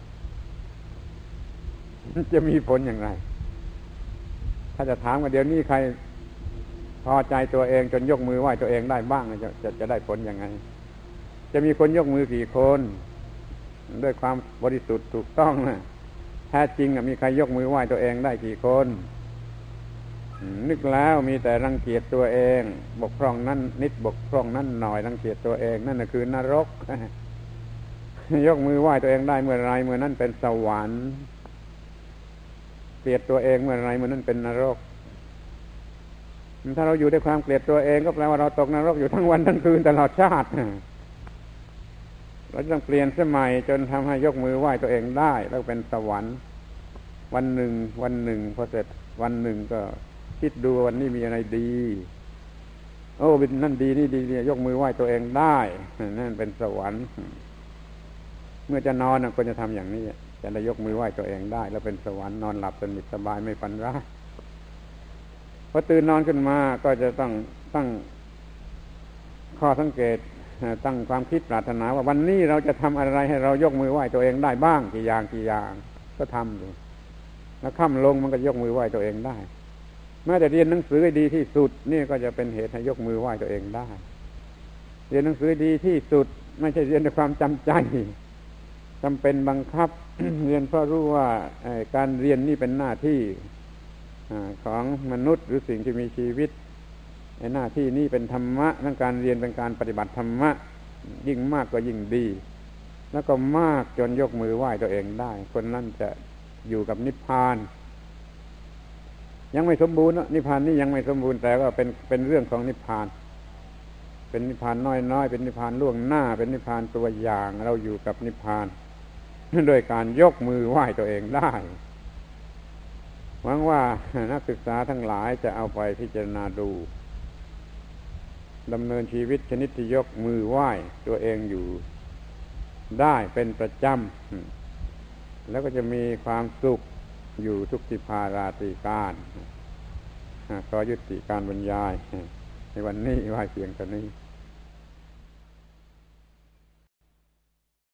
จะมีผลอย่างไรถ้าจะถามว่าเดี๋ยวนี้ใครพอใจตัวเองจนยกมือไหว้ตัวเองได้บ้างจะได้ผลยังไงจะมีคนยกมือกี่คนด้วยความบริสุทธิ์ถูกต้องนะแท้จริงมีใครยกมือไหว้ตัวเองได้กี่คนนึกแล้วมีแต่รังเกียจตัวเองบกพร่องนั่นนิดบกพร่องนั่นหน่อยรังเกียจตัวเองนั่นคือนรกยกมือไหว้ตัวเองได้เมื่อไรเมื่อนั้นเป็นสวรรค์เกลียดตัวเองเมื่อไรเมื่อนั้นเป็นนรกถ้าเราอยู่ด้วยความเกลียดตัวเองก็แปลว่าเราตกนรกอยู่ทั้งวันทั้งคืนตลอดชาติเราต้องเปลี่ยนสมัยจนทำให้ยกมือไหว้ตัวเองได้แล้วเป็นสวรรค์วันหนึ่งพอเสร็จวันหนึ่งก็คิดดูวันนี้มีอะไรดีโอ้เป็นนั่นดีนี่ดียกมือไหว้ตัวเองได้นั่นเป็นสวรรค์เมื่อจะนอนก็จะทำอย่างนี้จะได้ยกมือไหว้ตัวเองได้แล้วเป็นสวรรค์นอนหลับสนิทสบายไม่ฝันร้ายพอตื่นนอนขึ้นมาก็จะต้องตั้งข้อสังเกตตั้งความคิดปรารถนาว่าวันนี้เราจะทำอะไรให้เรายกมือไหว้ตัวเองได้บ้างกี่อย่างก็ทำดูแล้วค่ำลงมันก็ยกมือไหว้ตัวเองได้แม้แต่เรียนหนังสือให้ดีที่สุดนี่ก็จะเป็นเหตุให้ยกมือไหว้ตัวเองได้เรียนหนังสือดีที่สุดไม่ใช่เรียนด้วยความจำใจจำเป็นบังคับ เรียนเพราะรู้ว่าการเรียนนี่เป็นหน้าที่ของมนุษย์หรือสิ่งที่มีชีวิตหน้าที่นี้เป็นธรรมะทั้งการเรียนเป็นการปฏิบัติธรรมะยิ่งมากก็ยิ่งดีแล้วก็มากจนยกมือไหว้ตัวเองได้คนนั้นจะอยู่กับนิพพานยังไม่สมบูรณ์นิพพานนี่ยังไม่สมบูรณ์แต่ว่าเป็นเรื่องของนิพพานเป็นนิพพานน้อยๆเป็นนิพพานล่วงหน้าเป็นนิพพานตัวอย่างเราอยู่กับนิพพานโดยการยกมือไหว้ตัวเองได้หวังว่านักศึกษาทั้งหลายจะเอาไปพิจารณาดูดำเนินชีวิตชนิดที่ยกมือไหว้ตัวเองอยู่ได้เป็นประจำแล้วก็จะมีความสุขอยู่ทุกทิพาราตรีการขอยุติการบรรยายในวันนี้ไว้เพียงเท่านี้